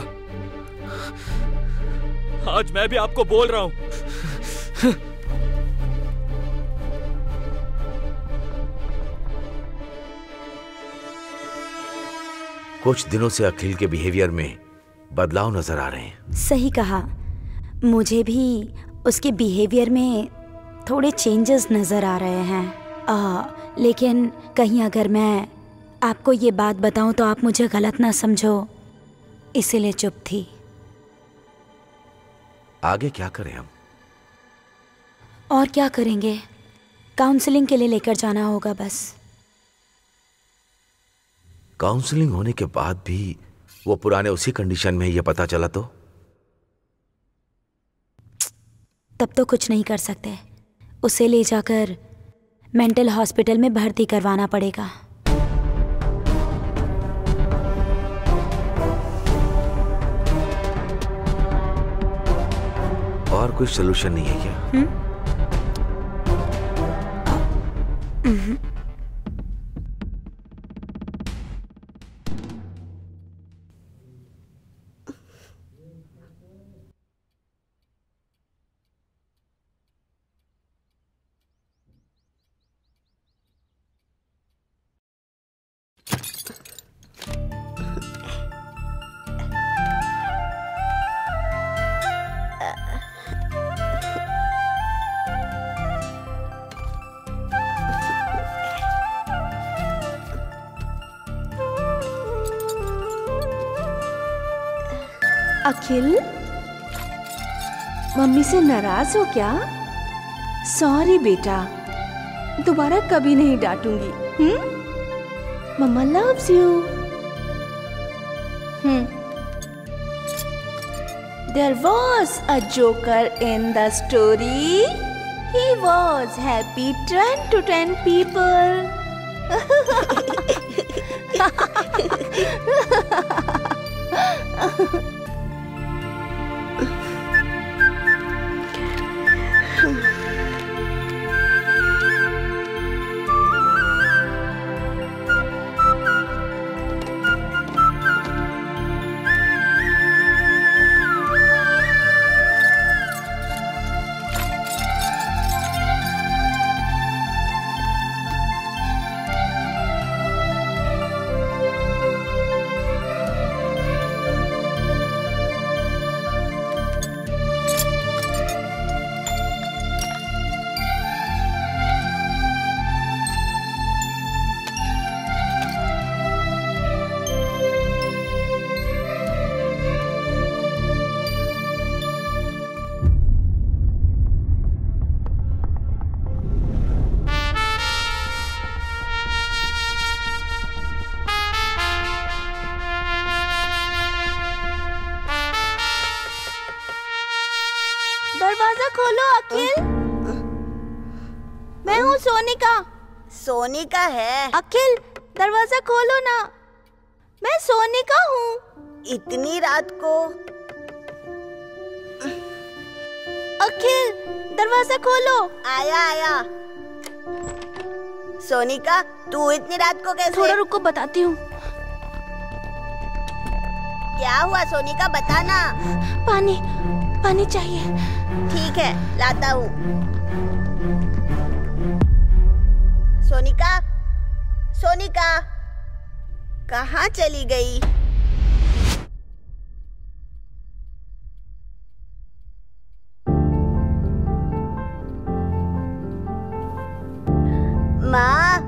आज मैं भी आपको बोल रहा हूं। कुछ दिनों से अखिल के बिहेवियर में बदलाव नजर आ रहे हैं। सही कहा, मुझे भी उसके बिहेवियर में थोड़े चेंजेस नजर आ रहे हैं। लेकिन कहीं अगर मैं आपको ये बात बताऊं तो आप मुझे गलत ना समझो, इसीलिए चुप थी। आगे क्या करें हम? और क्या करेंगे, काउंसलिंग के लिए लेकर जाना होगा बस। काउंसलिंग होने के बाद भी वो पुराने उसी कंडीशन में ये पता चला तो? तब तो कुछ नहीं कर सकते, उसे ले जाकर मेंटल हॉस्पिटल में भर्ती करवाना पड़ेगा। और कोई सोल्यूशन नहीं है क्या? अखिल, मम्मी से नाराज हो क्या? सॉरी बेटा, दोबारा कभी नहीं डांटूंगी। Mama loves you. There was a joker in the story. He was happy 10 to 10 people. दरवाजा खोलो अखिल। मैं हूँ सोनिका। सोनिका है? अखिल दरवाजा खोलो ना, मैं सोनिका हूँ। इतनी रात को? अखिल दरवाजा खोलो। आया आया। सोनिका तू इतनी रात को कैसे? थोड़ा रुको, बताती हूँ। क्या हुआ सोनिका, बताना। पानी पानी चाहिए। ठीक है लाता हूँ। सोनिका, सोनिका कहाँ चली गई? माँ,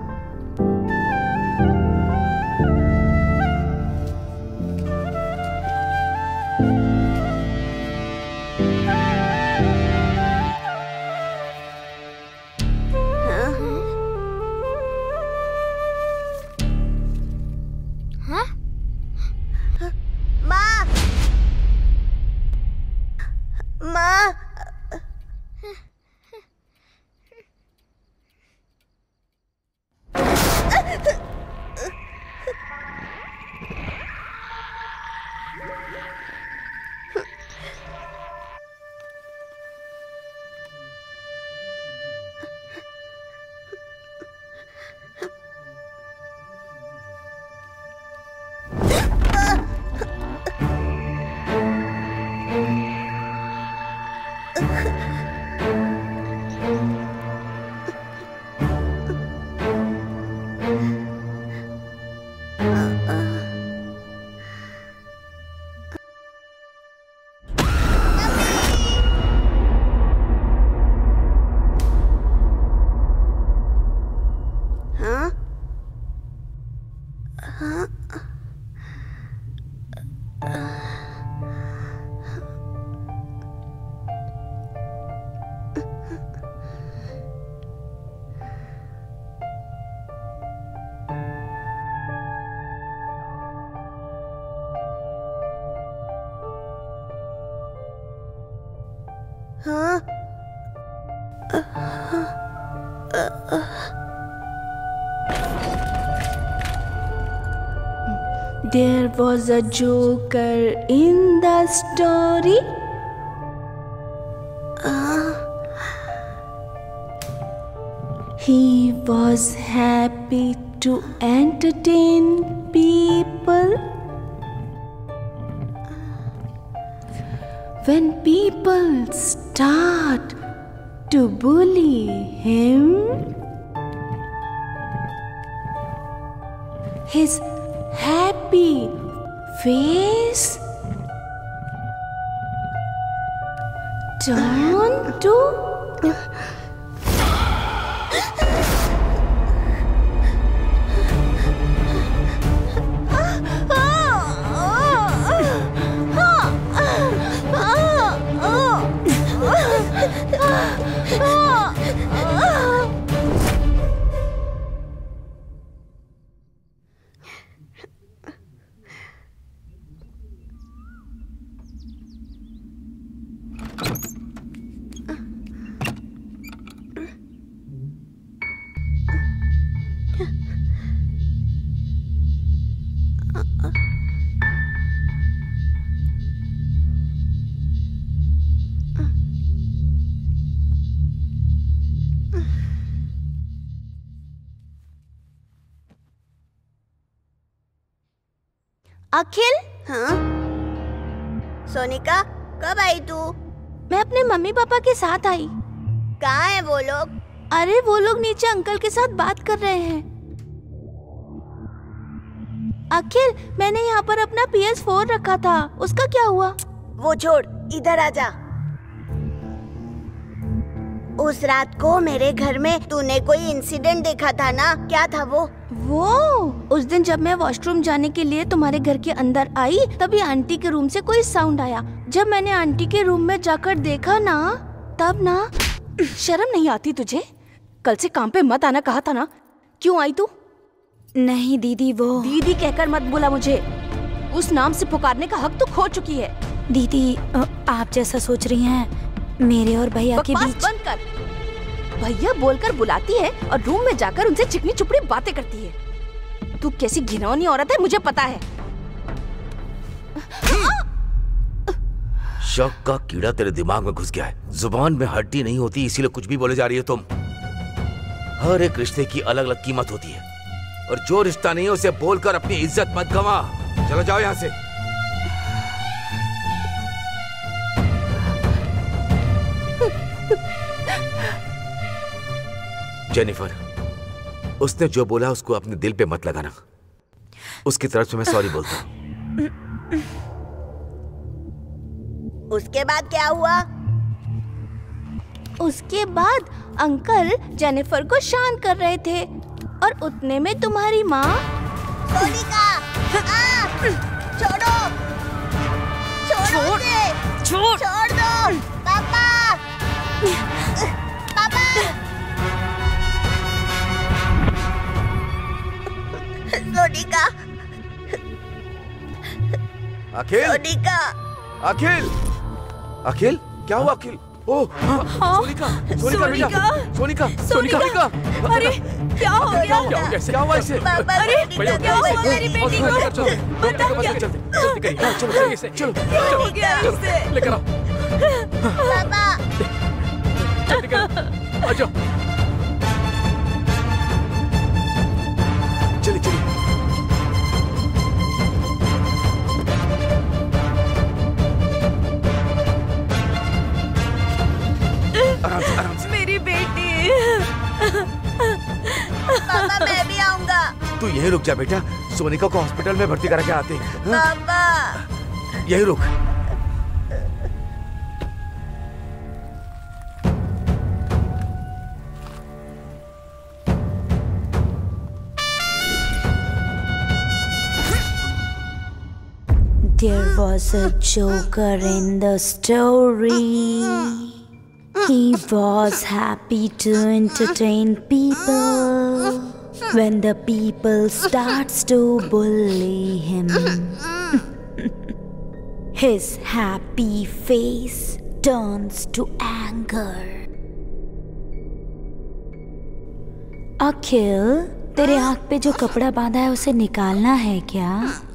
हाँ? There was a joker in the story. He was happy to entertain people. When people start to bully him, his happy face turned to अखिल। हाँ? सोनिका, कब आई तू? मैं अपने मम्मी पापा के साथ आई। कहाँ है वो लोग? अरे वो लोग नीचे अंकल के साथ बात कर रहे हैं। अखिल, मैंने यहाँ पर अपना PS4 रखा था, उसका क्या हुआ? वो छोड़, इधर आजा। उस रात को मेरे घर में तूने कोई इंसिडेंट देखा था ना? क्या था वो? उस दिन जब मैं वॉशरूम जाने के लिए तुम्हारे घर के अंदर आई, तभी आंटी के रूम से कोई साउंड आया। जब मैंने आंटी के रूम में जाकर देखा ना, तब ना शर्म नहीं आती तुझे? कल से काम पे मत आना कहा था ना, क्यों आई तू? नहीं दीदी, वो दीदी कहकर मत बोला मुझे, उस नाम से पुकारने का हक तो खो चुकी है। दीदी, आप जैसा सोच रही हैं, मेरे और भैया के बीच। बंद कर। भैया बोलकर बुलाती है और रूम में जाकर उनसे चिकनी चुपड़ी बातें करती है। तू कैसी घिनौनी औरत है मुझे पता है। शक का कीड़ा तेरे दिमाग में घुस गया है। जुबान में हड्डी नहीं होती, इसीलिए कुछ भी बोले जा रही है तुम। हर एक रिश्ते की अलग अलग कीमत होती है, और जो रिश्ता नहीं है उसे बोलकर अपनी इज्जत मत गवा। चलो जाओ यहाँ से। जेनिफर, उसने जो बोला उसको अपने दिल पे मत लगाना। उसकी तरफ से मैं सॉरी बोलता हूँ। उसके बाद क्या हुआ? उसके बाद अंकल जेनिफर को शांत कर रहे थे, और उतने में तुम्हारी माँ। सोनिका, छोड़ो, छोड़ दो, पापा, पापा। सोनिका, अखिल, सोनिका, अखिल, अखिल, क्या हुआ अखिल? ओह, सोनिका, सोनिका बेटा, सोनिका, सोनिका, अरे क्या हो गया? क्या हुआ इसे? अरे क्या हुआ मेरी बेटी को? बता क्या? चलो, क्या हो गया इसे? लेकर आओ, पापा। जल्दी करो, आ जाओ। चलिए चलिए। आराम से। मेरी बेटी। पापा, मैं भी आऊंगा। तू यहीं रुक जा बेटा, सोनिका को हॉस्पिटल में भर्ती करा के आते हैं। पापा, यहीं रुक। There was a joker in the story. He was happy to entertain people. When the people starts to bully him, his happy face turns to anger. अखिल, तेरे आँख पे जो कपड़ा बांधा है उसे निकालना है क्या?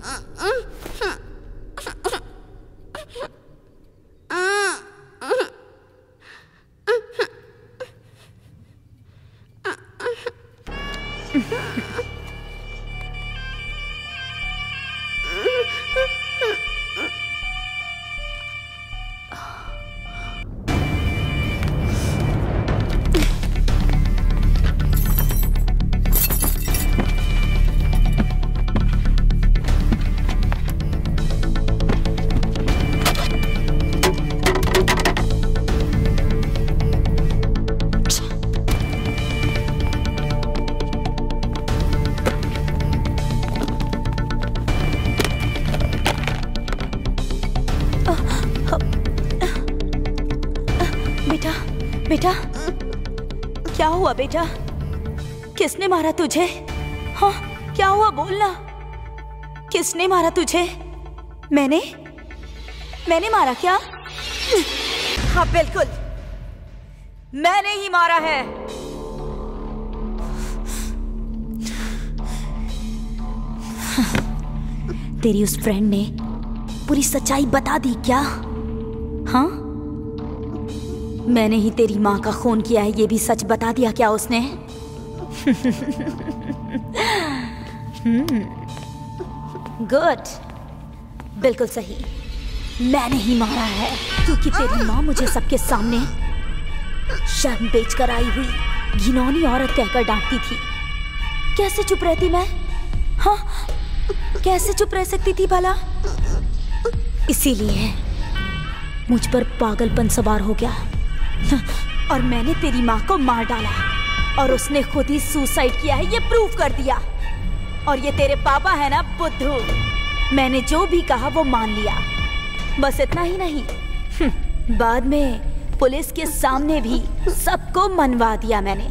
बेटा, क्या हुआ बेटा? किसने मारा तुझे? हाँ, क्या हुआ बोलना? किसने मारा तुझे? मैंने मारा क्या? हाँ बिल्कुल, मैंने ही मारा है। तेरी उस फ्रेंड ने पूरी सच्चाई बता दी क्या? हाँ, मैंने ही तेरी माँ का खून किया है, ये भी सच बता दिया क्या उसने? गुड, बिल्कुल सही, मैंने ही मारा है, क्योंकि तेरी माँ मुझे सबके सामने शर्म बेचकर आई हुई घिनौनी औरत कहकर डांटती थी। कैसे चुप रहती मैं? हाँ, कैसे चुप रह सकती थी भला? इसीलिए मुझ पर पागलपन सवार हो गया और मैंने तेरी माँ को मार डाला और उसने खुद ही सुसाइड किया है, ये प्रूव कर दिया। और ये तेरे पापा है ना बुद्धू, मैंने जो भी कहा वो मान लिया। बस इतना ही नहीं, बाद में पुलिस के सामने भी सबको मनवा दिया मैंने।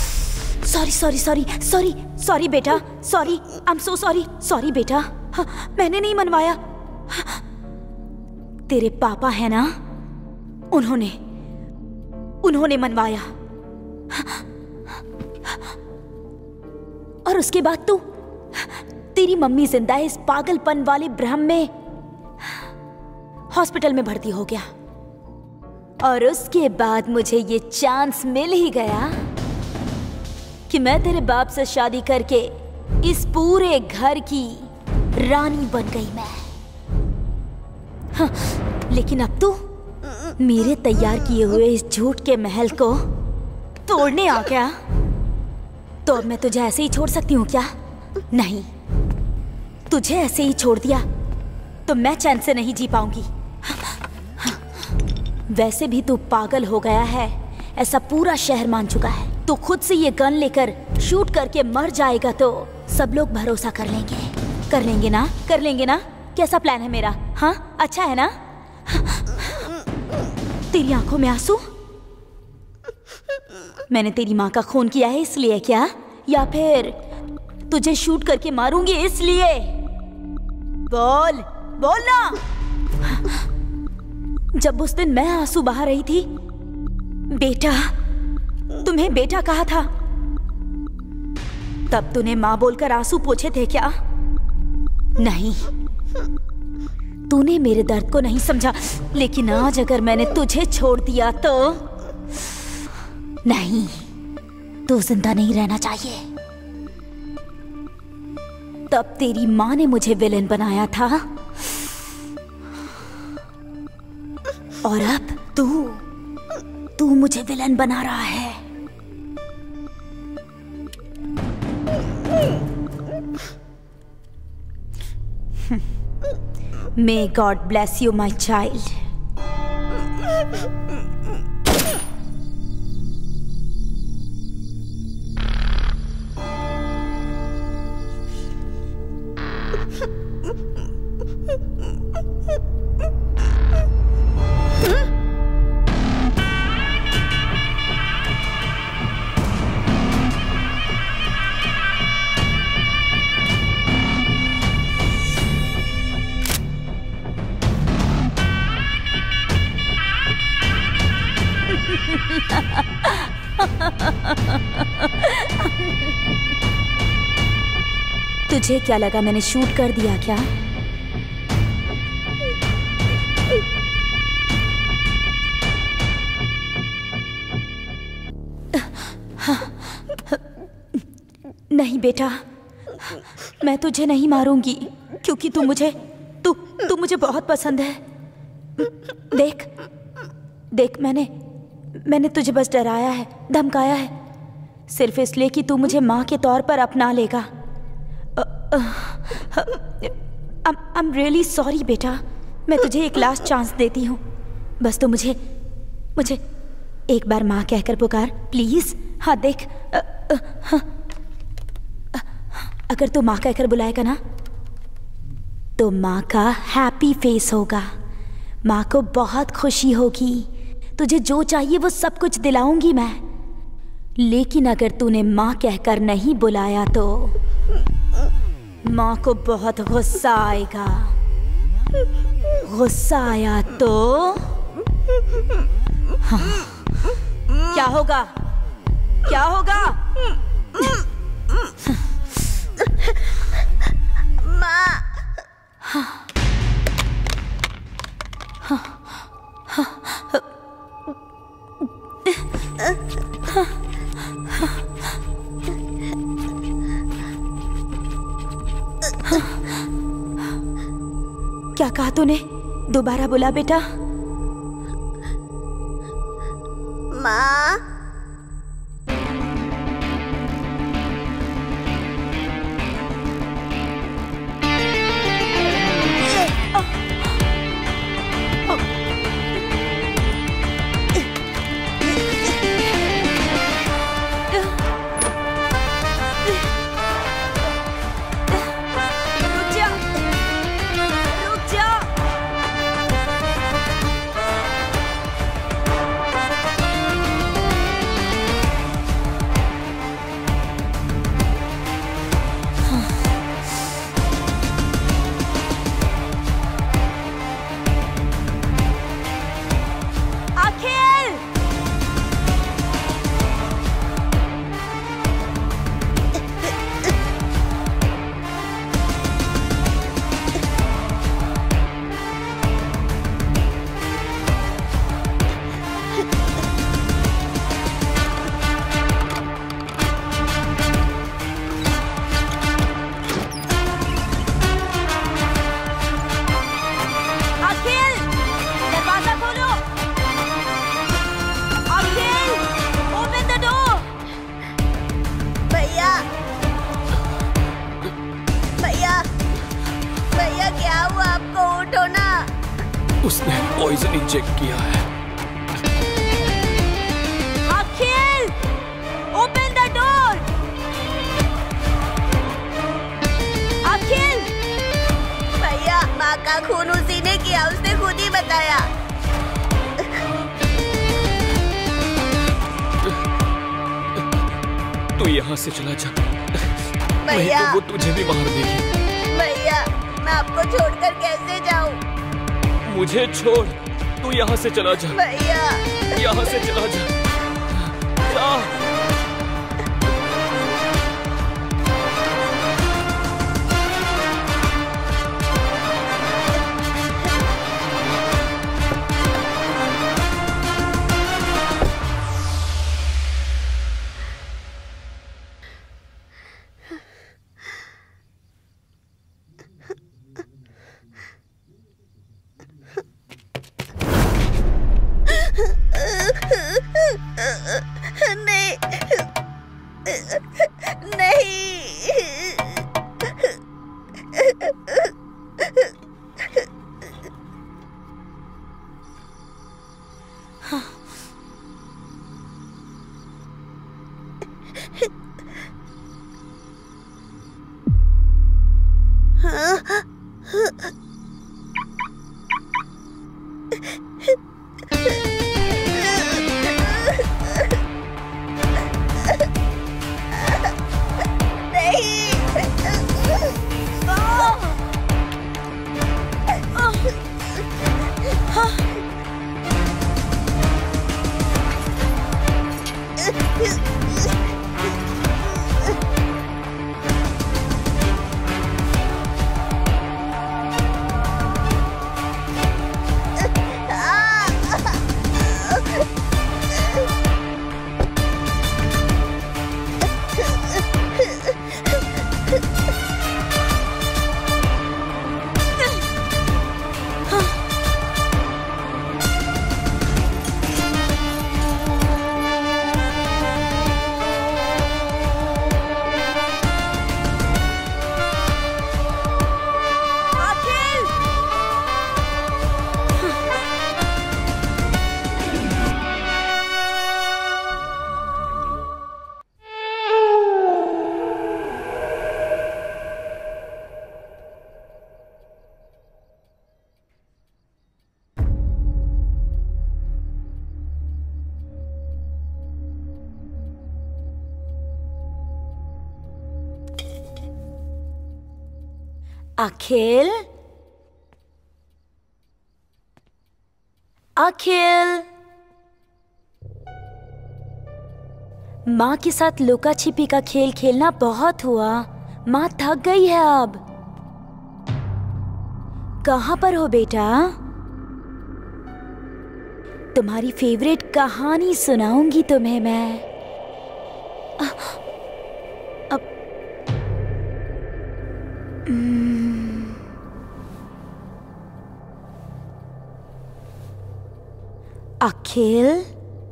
सॉरी बेटा, sorry, I am so sorry बेटा, मैंने नहीं मनवाया। तेरे पापा है ना, उन्होंने मनवाया। और उसके बाद तेरी मम्मी जिंदा है, इस पागलपन वाले भ्रम में हॉस्पिटल में भर्ती हो गया। और उसके बाद मुझे ये चांस मिल ही गया कि मैं तेरे बाप से शादी करके इस पूरे घर की रानी बन गई मैं। हाँ, लेकिन अब तू मेरे तैयार किए हुए इस झूठ के महल को तोड़ने आ गया, तो अब मैं तुझे ऐसे ही छोड़ सकती हूँ क्या? नहीं, तुझे ऐसे ही छोड़ दिया तो मैं चैन से नहीं जी पाऊंगी। वैसे भी तू पागल हो गया है, ऐसा पूरा शहर मान चुका है। तू खुद से ये गन लेकर शूट करके मर जाएगा तो सब लोग भरोसा कर लेंगे ना? कैसा प्लान है मेरा? हाँ, अच्छा है ना? तेरी आंखों में आंसू? मैंने तेरी माँ का खून किया है इसलिए क्या? या फिर तुझे शूट करके मारूंगी इसलिए? बोल ना। जब उस दिन मैं आंसू बहा रही थी, बेटा, तुम्हें बेटा कहा था, तब तूने माँ बोलकर आंसू पोंछे थे क्या? नहीं, तूने मेरे दर्द को नहीं समझा। लेकिन आज अगर मैंने तुझे छोड़ दिया तो नहीं, तू जिंदा नहीं रहना चाहिए। तब तेरी माँ ने मुझे विलेन बनाया था और अब तू मुझे विलेन बना रहा है। May God bless you, my child. तुझे क्या लगा मैंने शूट कर दिया क्या? नहीं बेटा, मैं तुझे नहीं मारूंगी क्योंकि तू मुझे बहुत पसंद है। देख देख, मैंने तुझे बस डराया है, धमकाया है, सिर्फ इसलिए कि तू मुझे माँ के तौर पर अपना लेगा। I'm really sorry बेटा, मैं तुझे एक लास्ट चांस देती हूँ। बस तू मुझे एक बार माँ कहकर पुकार प्लीज। हाँ देख, अगर तू माँ कहकर बुलाएगा ना तो माँ का हैप्पी फेस होगा, माँ को बहुत खुशी होगी, तुझे जो चाहिए वो सब कुछ दिलाऊंगी मैं। लेकिन अगर तूने माँ कहकर नहीं बुलाया तो माँ को बहुत गुस्सा आएगा। गुस्सा आया तो हाँ, क्या होगा? क्या होगा? माँ। क्या कहा तूने? दोबारा बुला बेटा। माँ। उसने पॉइजन इंजेक्ट किया है। Akhil, open the door. Akhil, भैया, माँ का खून उसी ने किया, उसने खुद ही बताया। तू यहाँ से चला जा, भैया। नहीं तो वो तुझे भी मार देगी। भैया, मैं आपको छोड़कर कैसे जाऊँ? मुझे छोड़, तू यहाँ से चला जा। भैया, यहाँ से चला जा, जा। अखिल, अखिल, माँ के साथ लुका छिपी का खेल खेलना बहुत हुआ। माँ थक गई है अब। कहाँ पर हो बेटा? तुम्हारी फेवरेट कहानी सुनाऊंगी तुम्हें मैं। अब अखिल,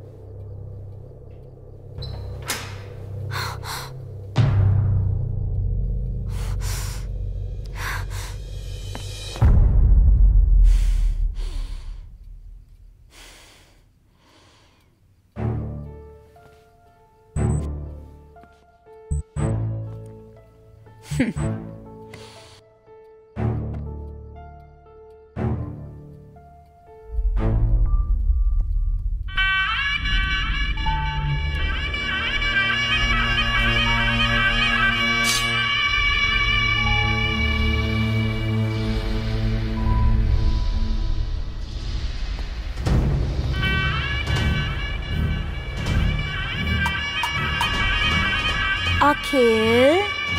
अखिल,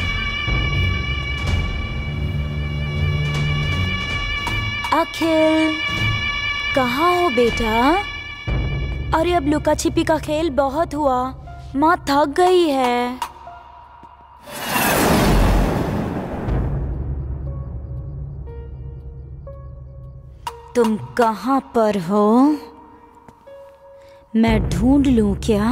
अखिल, कहाँ हो बेटा? अरे अब लुका छिपी का खेल बहुत हुआ। माँ थक गई है। तुम कहाँ पर हो? मैं ढूंढ लूं क्या?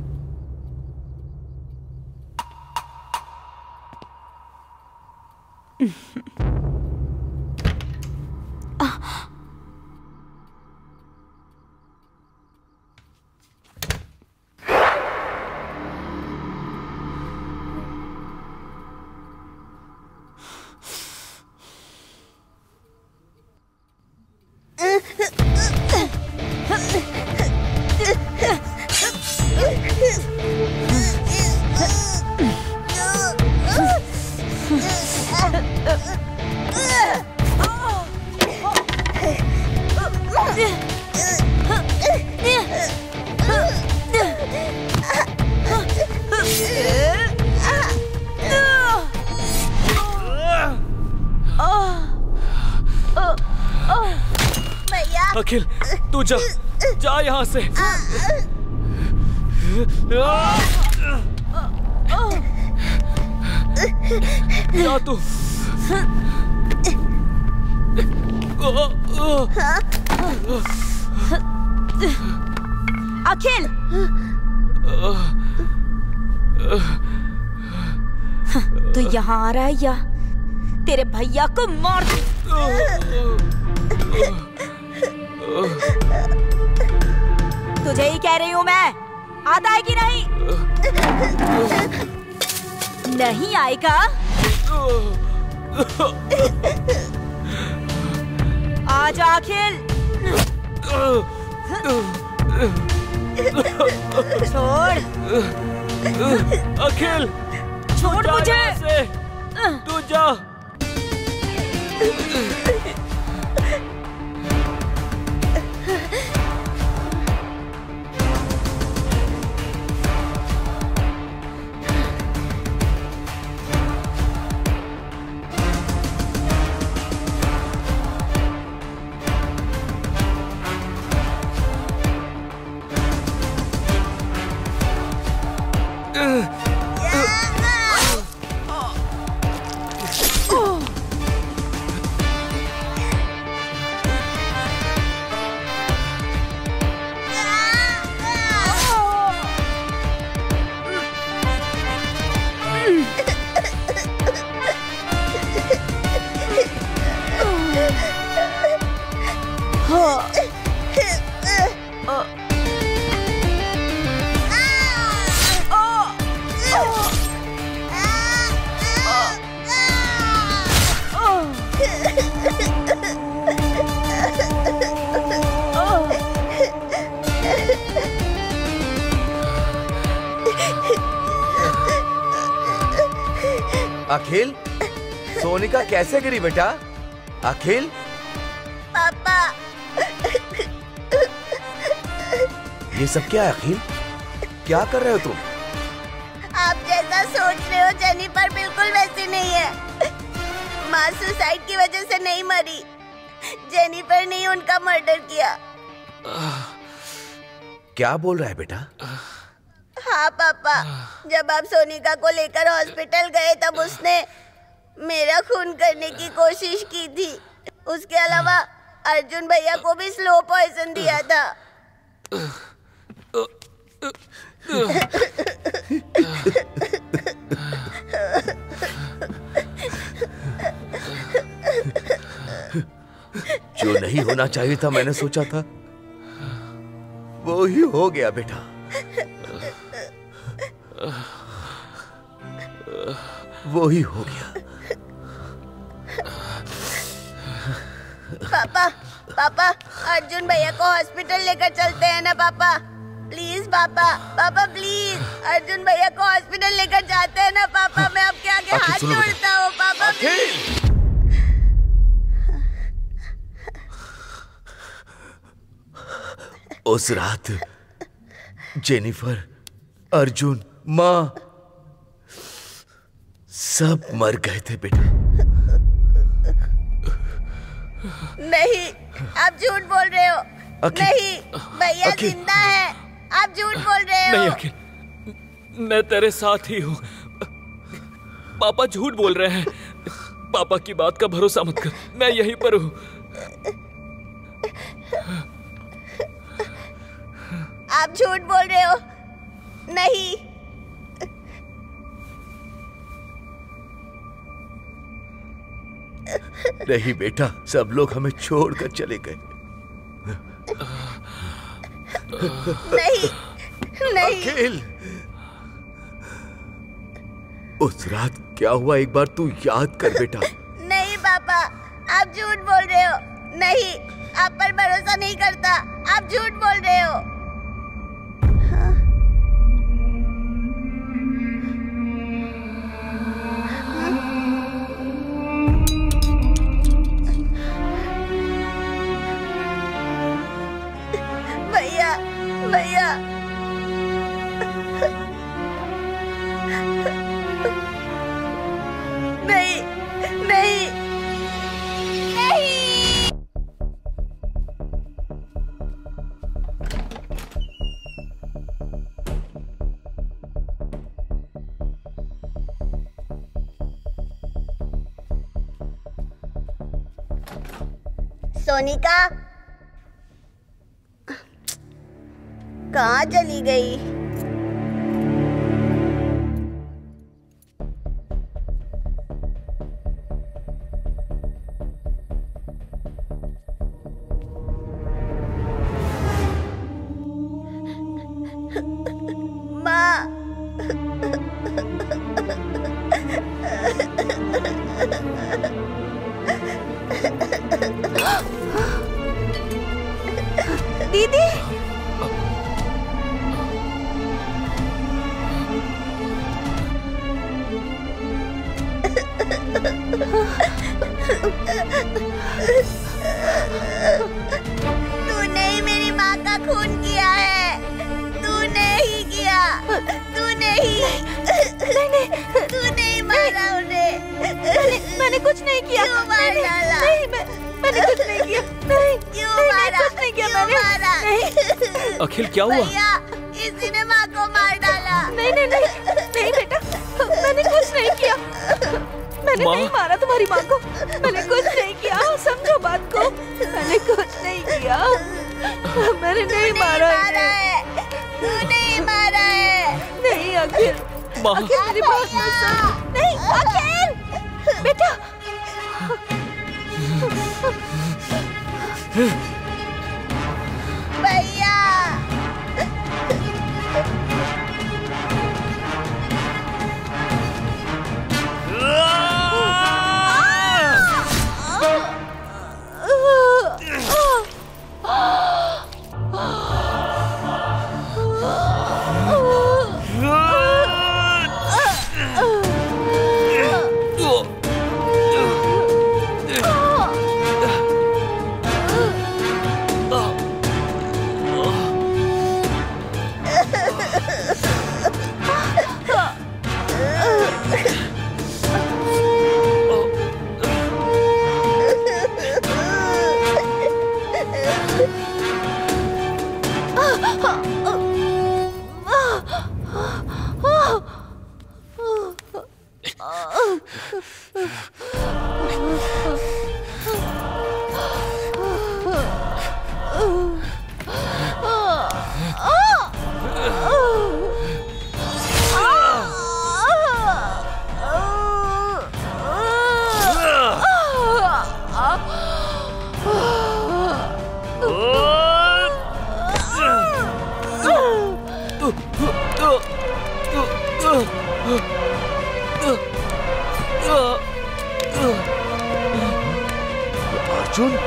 अखिल, तू जा, जा यहाँ से। जा तू। अखिल, तू यहाँ आ रहा है या तेरे भैया को मार दे? तुझे ही कह रही हूँ मैं, आता है कि नहीं? नहीं आएगा? आजा अखिल। छोड़ अखिल, छोड़ मुझे। तू जा। अखिल, सोनिका कैसे गिरी बेटा? अखिल, पापा। ये सब क्या है अखिल? क्या कर रहे हो तुम? आप जैसा सोच रहे हो जेनिफर बिल्कुल वैसी नहीं है। माँ सुसाइड की वजह से नहीं मरी, जेनिफर ने उनका मर्डर किया। क्या बोल रहा है बेटा? हाँ पापा, जब आप सोनिका को लेकर हॉस्पिटल गए तब उसने मेरा खून करने की कोशिश की थी। उसके अलावा अर्जुन भैया को भी स्लो पॉइजन दिया था। जो नहीं होना चाहिए था मैंने सोचा था वो ही हो गया बेटा। वो ही हो गया। पापा, पापा, अर्जुन भैया को हॉस्पिटल लेकर चलते हैं ना पापा। प्लीज पापा, पापा प्लीज, अर्जुन भैया को हॉस्पिटल लेकर जाते हैं ना पापा। मैं आपके आगे हाथ जोड़ता हूँ पापा। उस रात जेनिफर, अर्जुन, माँ सब मर गए थे बेटा। नहीं, आप झूठ बोल रहे हो। नहीं, भैया जिंदा है। आप झूठ बोल रहे हो। नहीं अखिल, मैं तेरे साथ ही हूँ। पापा झूठ बोल रहे हैं। पापा की बात का भरोसा मत कर, मैं यहीं पर हूँ। आप झूठ बोल रहे हो। नहीं, नहीं बेटा, सब लोग हमें छोड़कर चले गए। नहीं, नहीं। अखिल, उस रात क्या हुआ एक बार तू याद कर बेटा। नहीं पापा, आप झूठ बोल रहे हो। नहीं, आप पर भरोसा नहीं करता। आप झूठ बोल रहे हो। भैया, भैया। नहीं, नहीं, नहीं। सोनिका कहाँ चली गई? माँ, दीदी, तूने ही मेरी माँ का खून किया है। तूने ही किया। तूने ही। नहीं, तूने ही मारा उन्हें। मैंने कुछ नहीं किया। क्यों मार डाला? नहीं, मैंने कुछ नहीं किया। नहीं, क्यों मारा? कुछ नहीं किया क्यों मैंने। मारा? अखिल क्या हुआ? भैया, इसी ने माँ को मार डाला। नहीं, नहीं, नहीं, अखिल, माँ। अखिल मेरी बात नहीं सुन। नहीं अखिल, बेटा। भैया अर्जुन,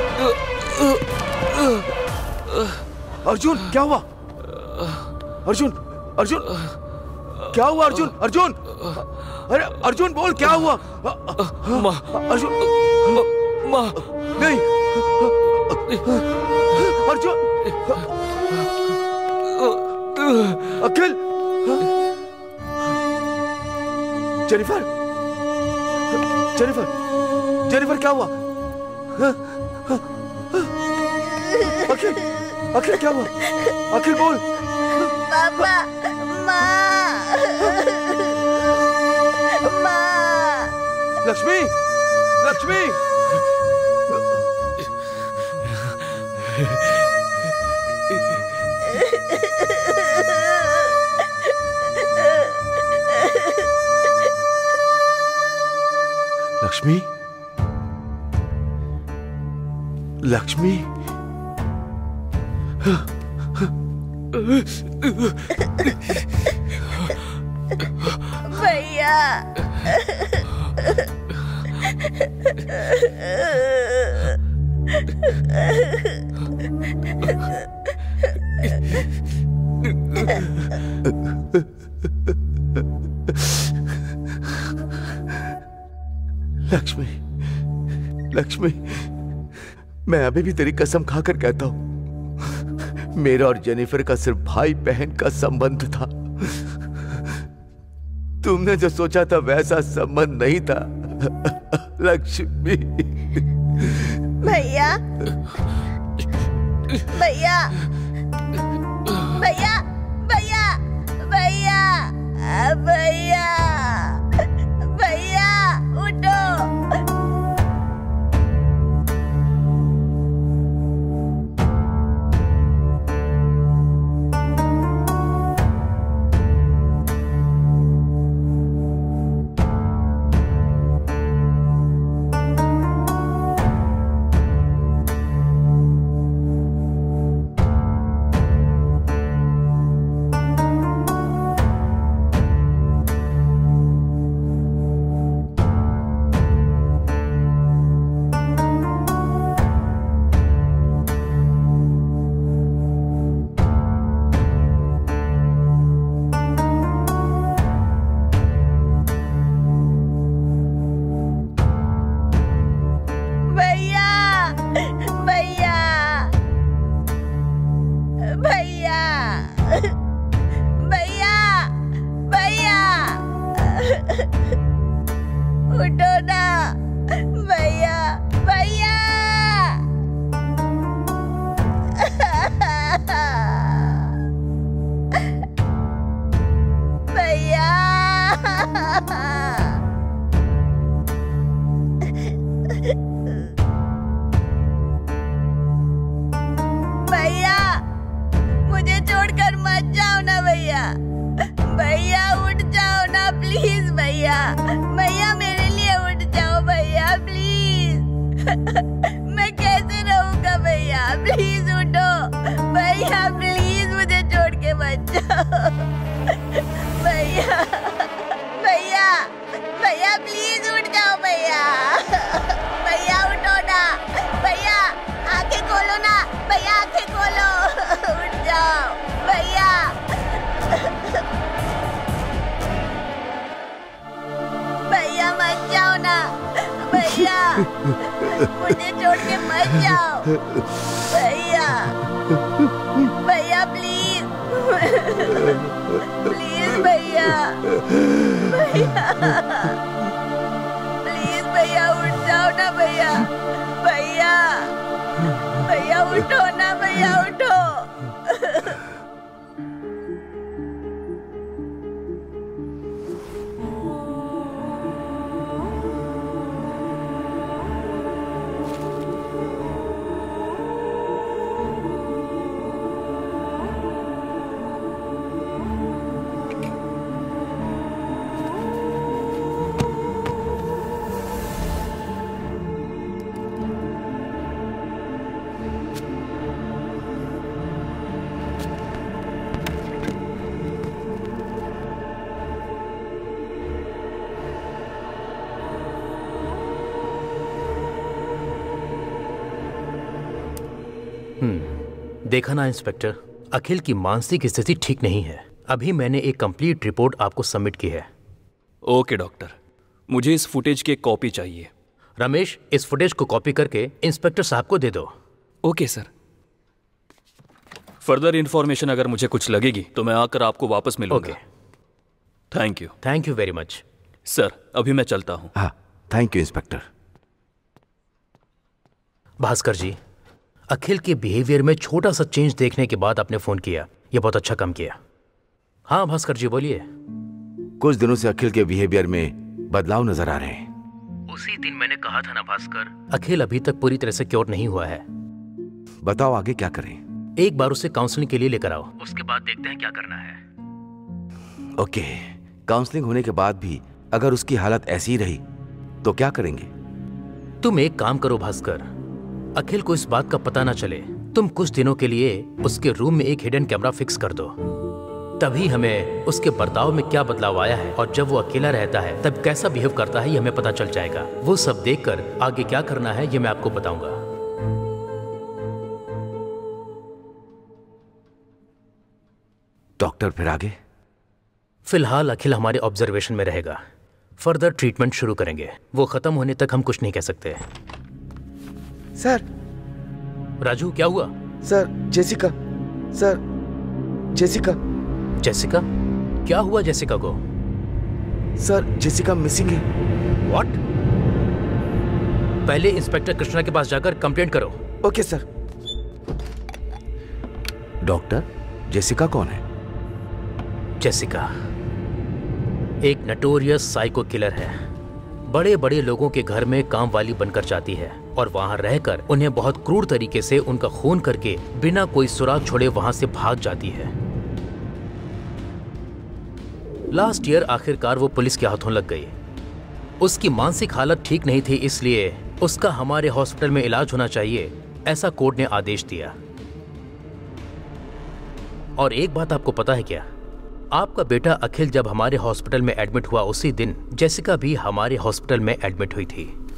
अर्जुन क्या हुआ? अर्जुन, अर्जुन क्या हुआ? अर्जुन, अर्जुन, अरे अर्जुन बोल क्या हुआ? माँ, अर्जुन, माँ, नहीं, Arjun, Akhil, Jennifer, Jennifer, Jennifer क्या हुआ? अखिल, अखिल क्या हुआ? अखिल बोल। पापा, माँ, माँ। लक्ष्मी, लक्ष्मी, लक्ष्मी, लक्ष्मी, भैया लक्ष्मी, लक्ष्मी, मैं अभी भी तेरी कसम खाकर कहता हूं, मेरा और जेनिफर का सिर्फ भाई बहन का संबंध था। तुमने जो सोचा था वैसा संबंध नहीं था लक्ष्मी। भैया, भैया, भैया, भैया, भैया, भैया, भैया उठो। उठो ना भैया, भैया। भैया, भैया मुझे छोड़कर मत जाओ ना भैया। भैया उठ भैया भैया भैया प्लीज उठ जाओ भैया। भैया उठो ना भैया, आंखें खोलो ना भैया, आंखें खोलो। उठ जाओ भैया। भैया मत जाओ ना भैया, मुझे छोड़ के मत जाओ भैया। भैया प्लीज प्लीज भैया, भैया प्लीज भैया उठ जाओ ना भैया। भैया भैया उठो ना भैया, उठो। देखा ना इंस्पेक्टर, अखिल की मानसिक स्थिति ठीक नहीं है। अभी मैंने एक कंप्लीट रिपोर्ट आपको सबमिट की है। ओके डॉक्टर, मुझे इस फुटेज की एक कॉपी चाहिए। रमेश, इस फुटेज को कॉपी करके इंस्पेक्टर साहब को दे दो। Okay sir. फर्दर इंफॉर्मेशन अगर मुझे कुछ लगेगी तो मैं आकर आपको वापस मिलूंगा। Thank you. Thank you very much sir. अभी मैं चलता हूँ। हाँ, thank you inspector. Bhaskar ji, Akhil के बिहेवियर में छोटा सा चेंज देखने के बाद आपने फोन किया, ये बहुत अच्छा काम किया। हाँ भास्कर जी बोलिए। कुछ दिनों से अखिल के बिहेवियर में बदलाव नजर आ रहे हैं। उसी दिन मैंने कहा था ना भास्कर, अखिल अभी तक पूरी तरह से क्योर नहीं हुआ है। बताओ आगे क्या करें? एक बार उसे काउंसलिंग के लिए लेकर आओ, उसके बाद देखते हैं क्या करना है। ओके, काउंसलिंग होने के बाद भी अगर उसकी हालत ऐसी ही रही तो क्या करेंगे? तुम एक काम करो भास्कर, अखिल को इस बात का पता ना चले। तुम कुछ दिनों के लिए उसके रूम में एक हिडन कैमरा फिक्स कर दो, तभी हमें उसके बर्ताव में क्या बदलाव आया है और जब वो अकेला रहता है तब कैसा बिहेव करता है ये हमें पता चल जाएगा। वो सब देखकर आगे क्या करना है ये मैं आपको बताऊंगा। डॉक्टर फिर आगे? फिलहाल अखिल हमारे ऑब्जर्वेशन में रहेगा, फर्दर ट्रीटमेंट शुरू करेंगे। वो खत्म होने तक हम कुछ नहीं कह सकते। सर। राजू क्या हुआ? Sir Jessica, sir Jessica. Jessica? क्या हुआ जेसिका को? सर जेसिका मिसिंग है। व्हाट? पहले इंस्पेक्टर कृष्णा के पास जाकर कंप्लेंट करो। Okay sir. डॉक्टर, जेसिका कौन है? जेसिका एक नटोरियस साइको किलर है। बड़े बड़े लोगों के घर में काम वाली बनकर जाती है और वहां रहकर उन्हें बहुत क्रूर तरीके से उनका खून करके बिना कोई सुराग छोड़े वहां से भाग जाती है। लास्ट ईयर आखिरकार वो पुलिस के हाथों लग गई। उसकी मानसिक हालत ठीक नहीं थी, इसलिए उसका हमारे हॉस्पिटल में इलाज होना चाहिए, ऐसा कोर्ट ने आदेश दिया। और एक बात आपको पता है क्या? आपका बेटा अखिल जब हमारे हॉस्पिटल में एडमिट हुआ उसी दिन जेसिका भी हमारे हॉस्पिटल में एडमिट हुई थी।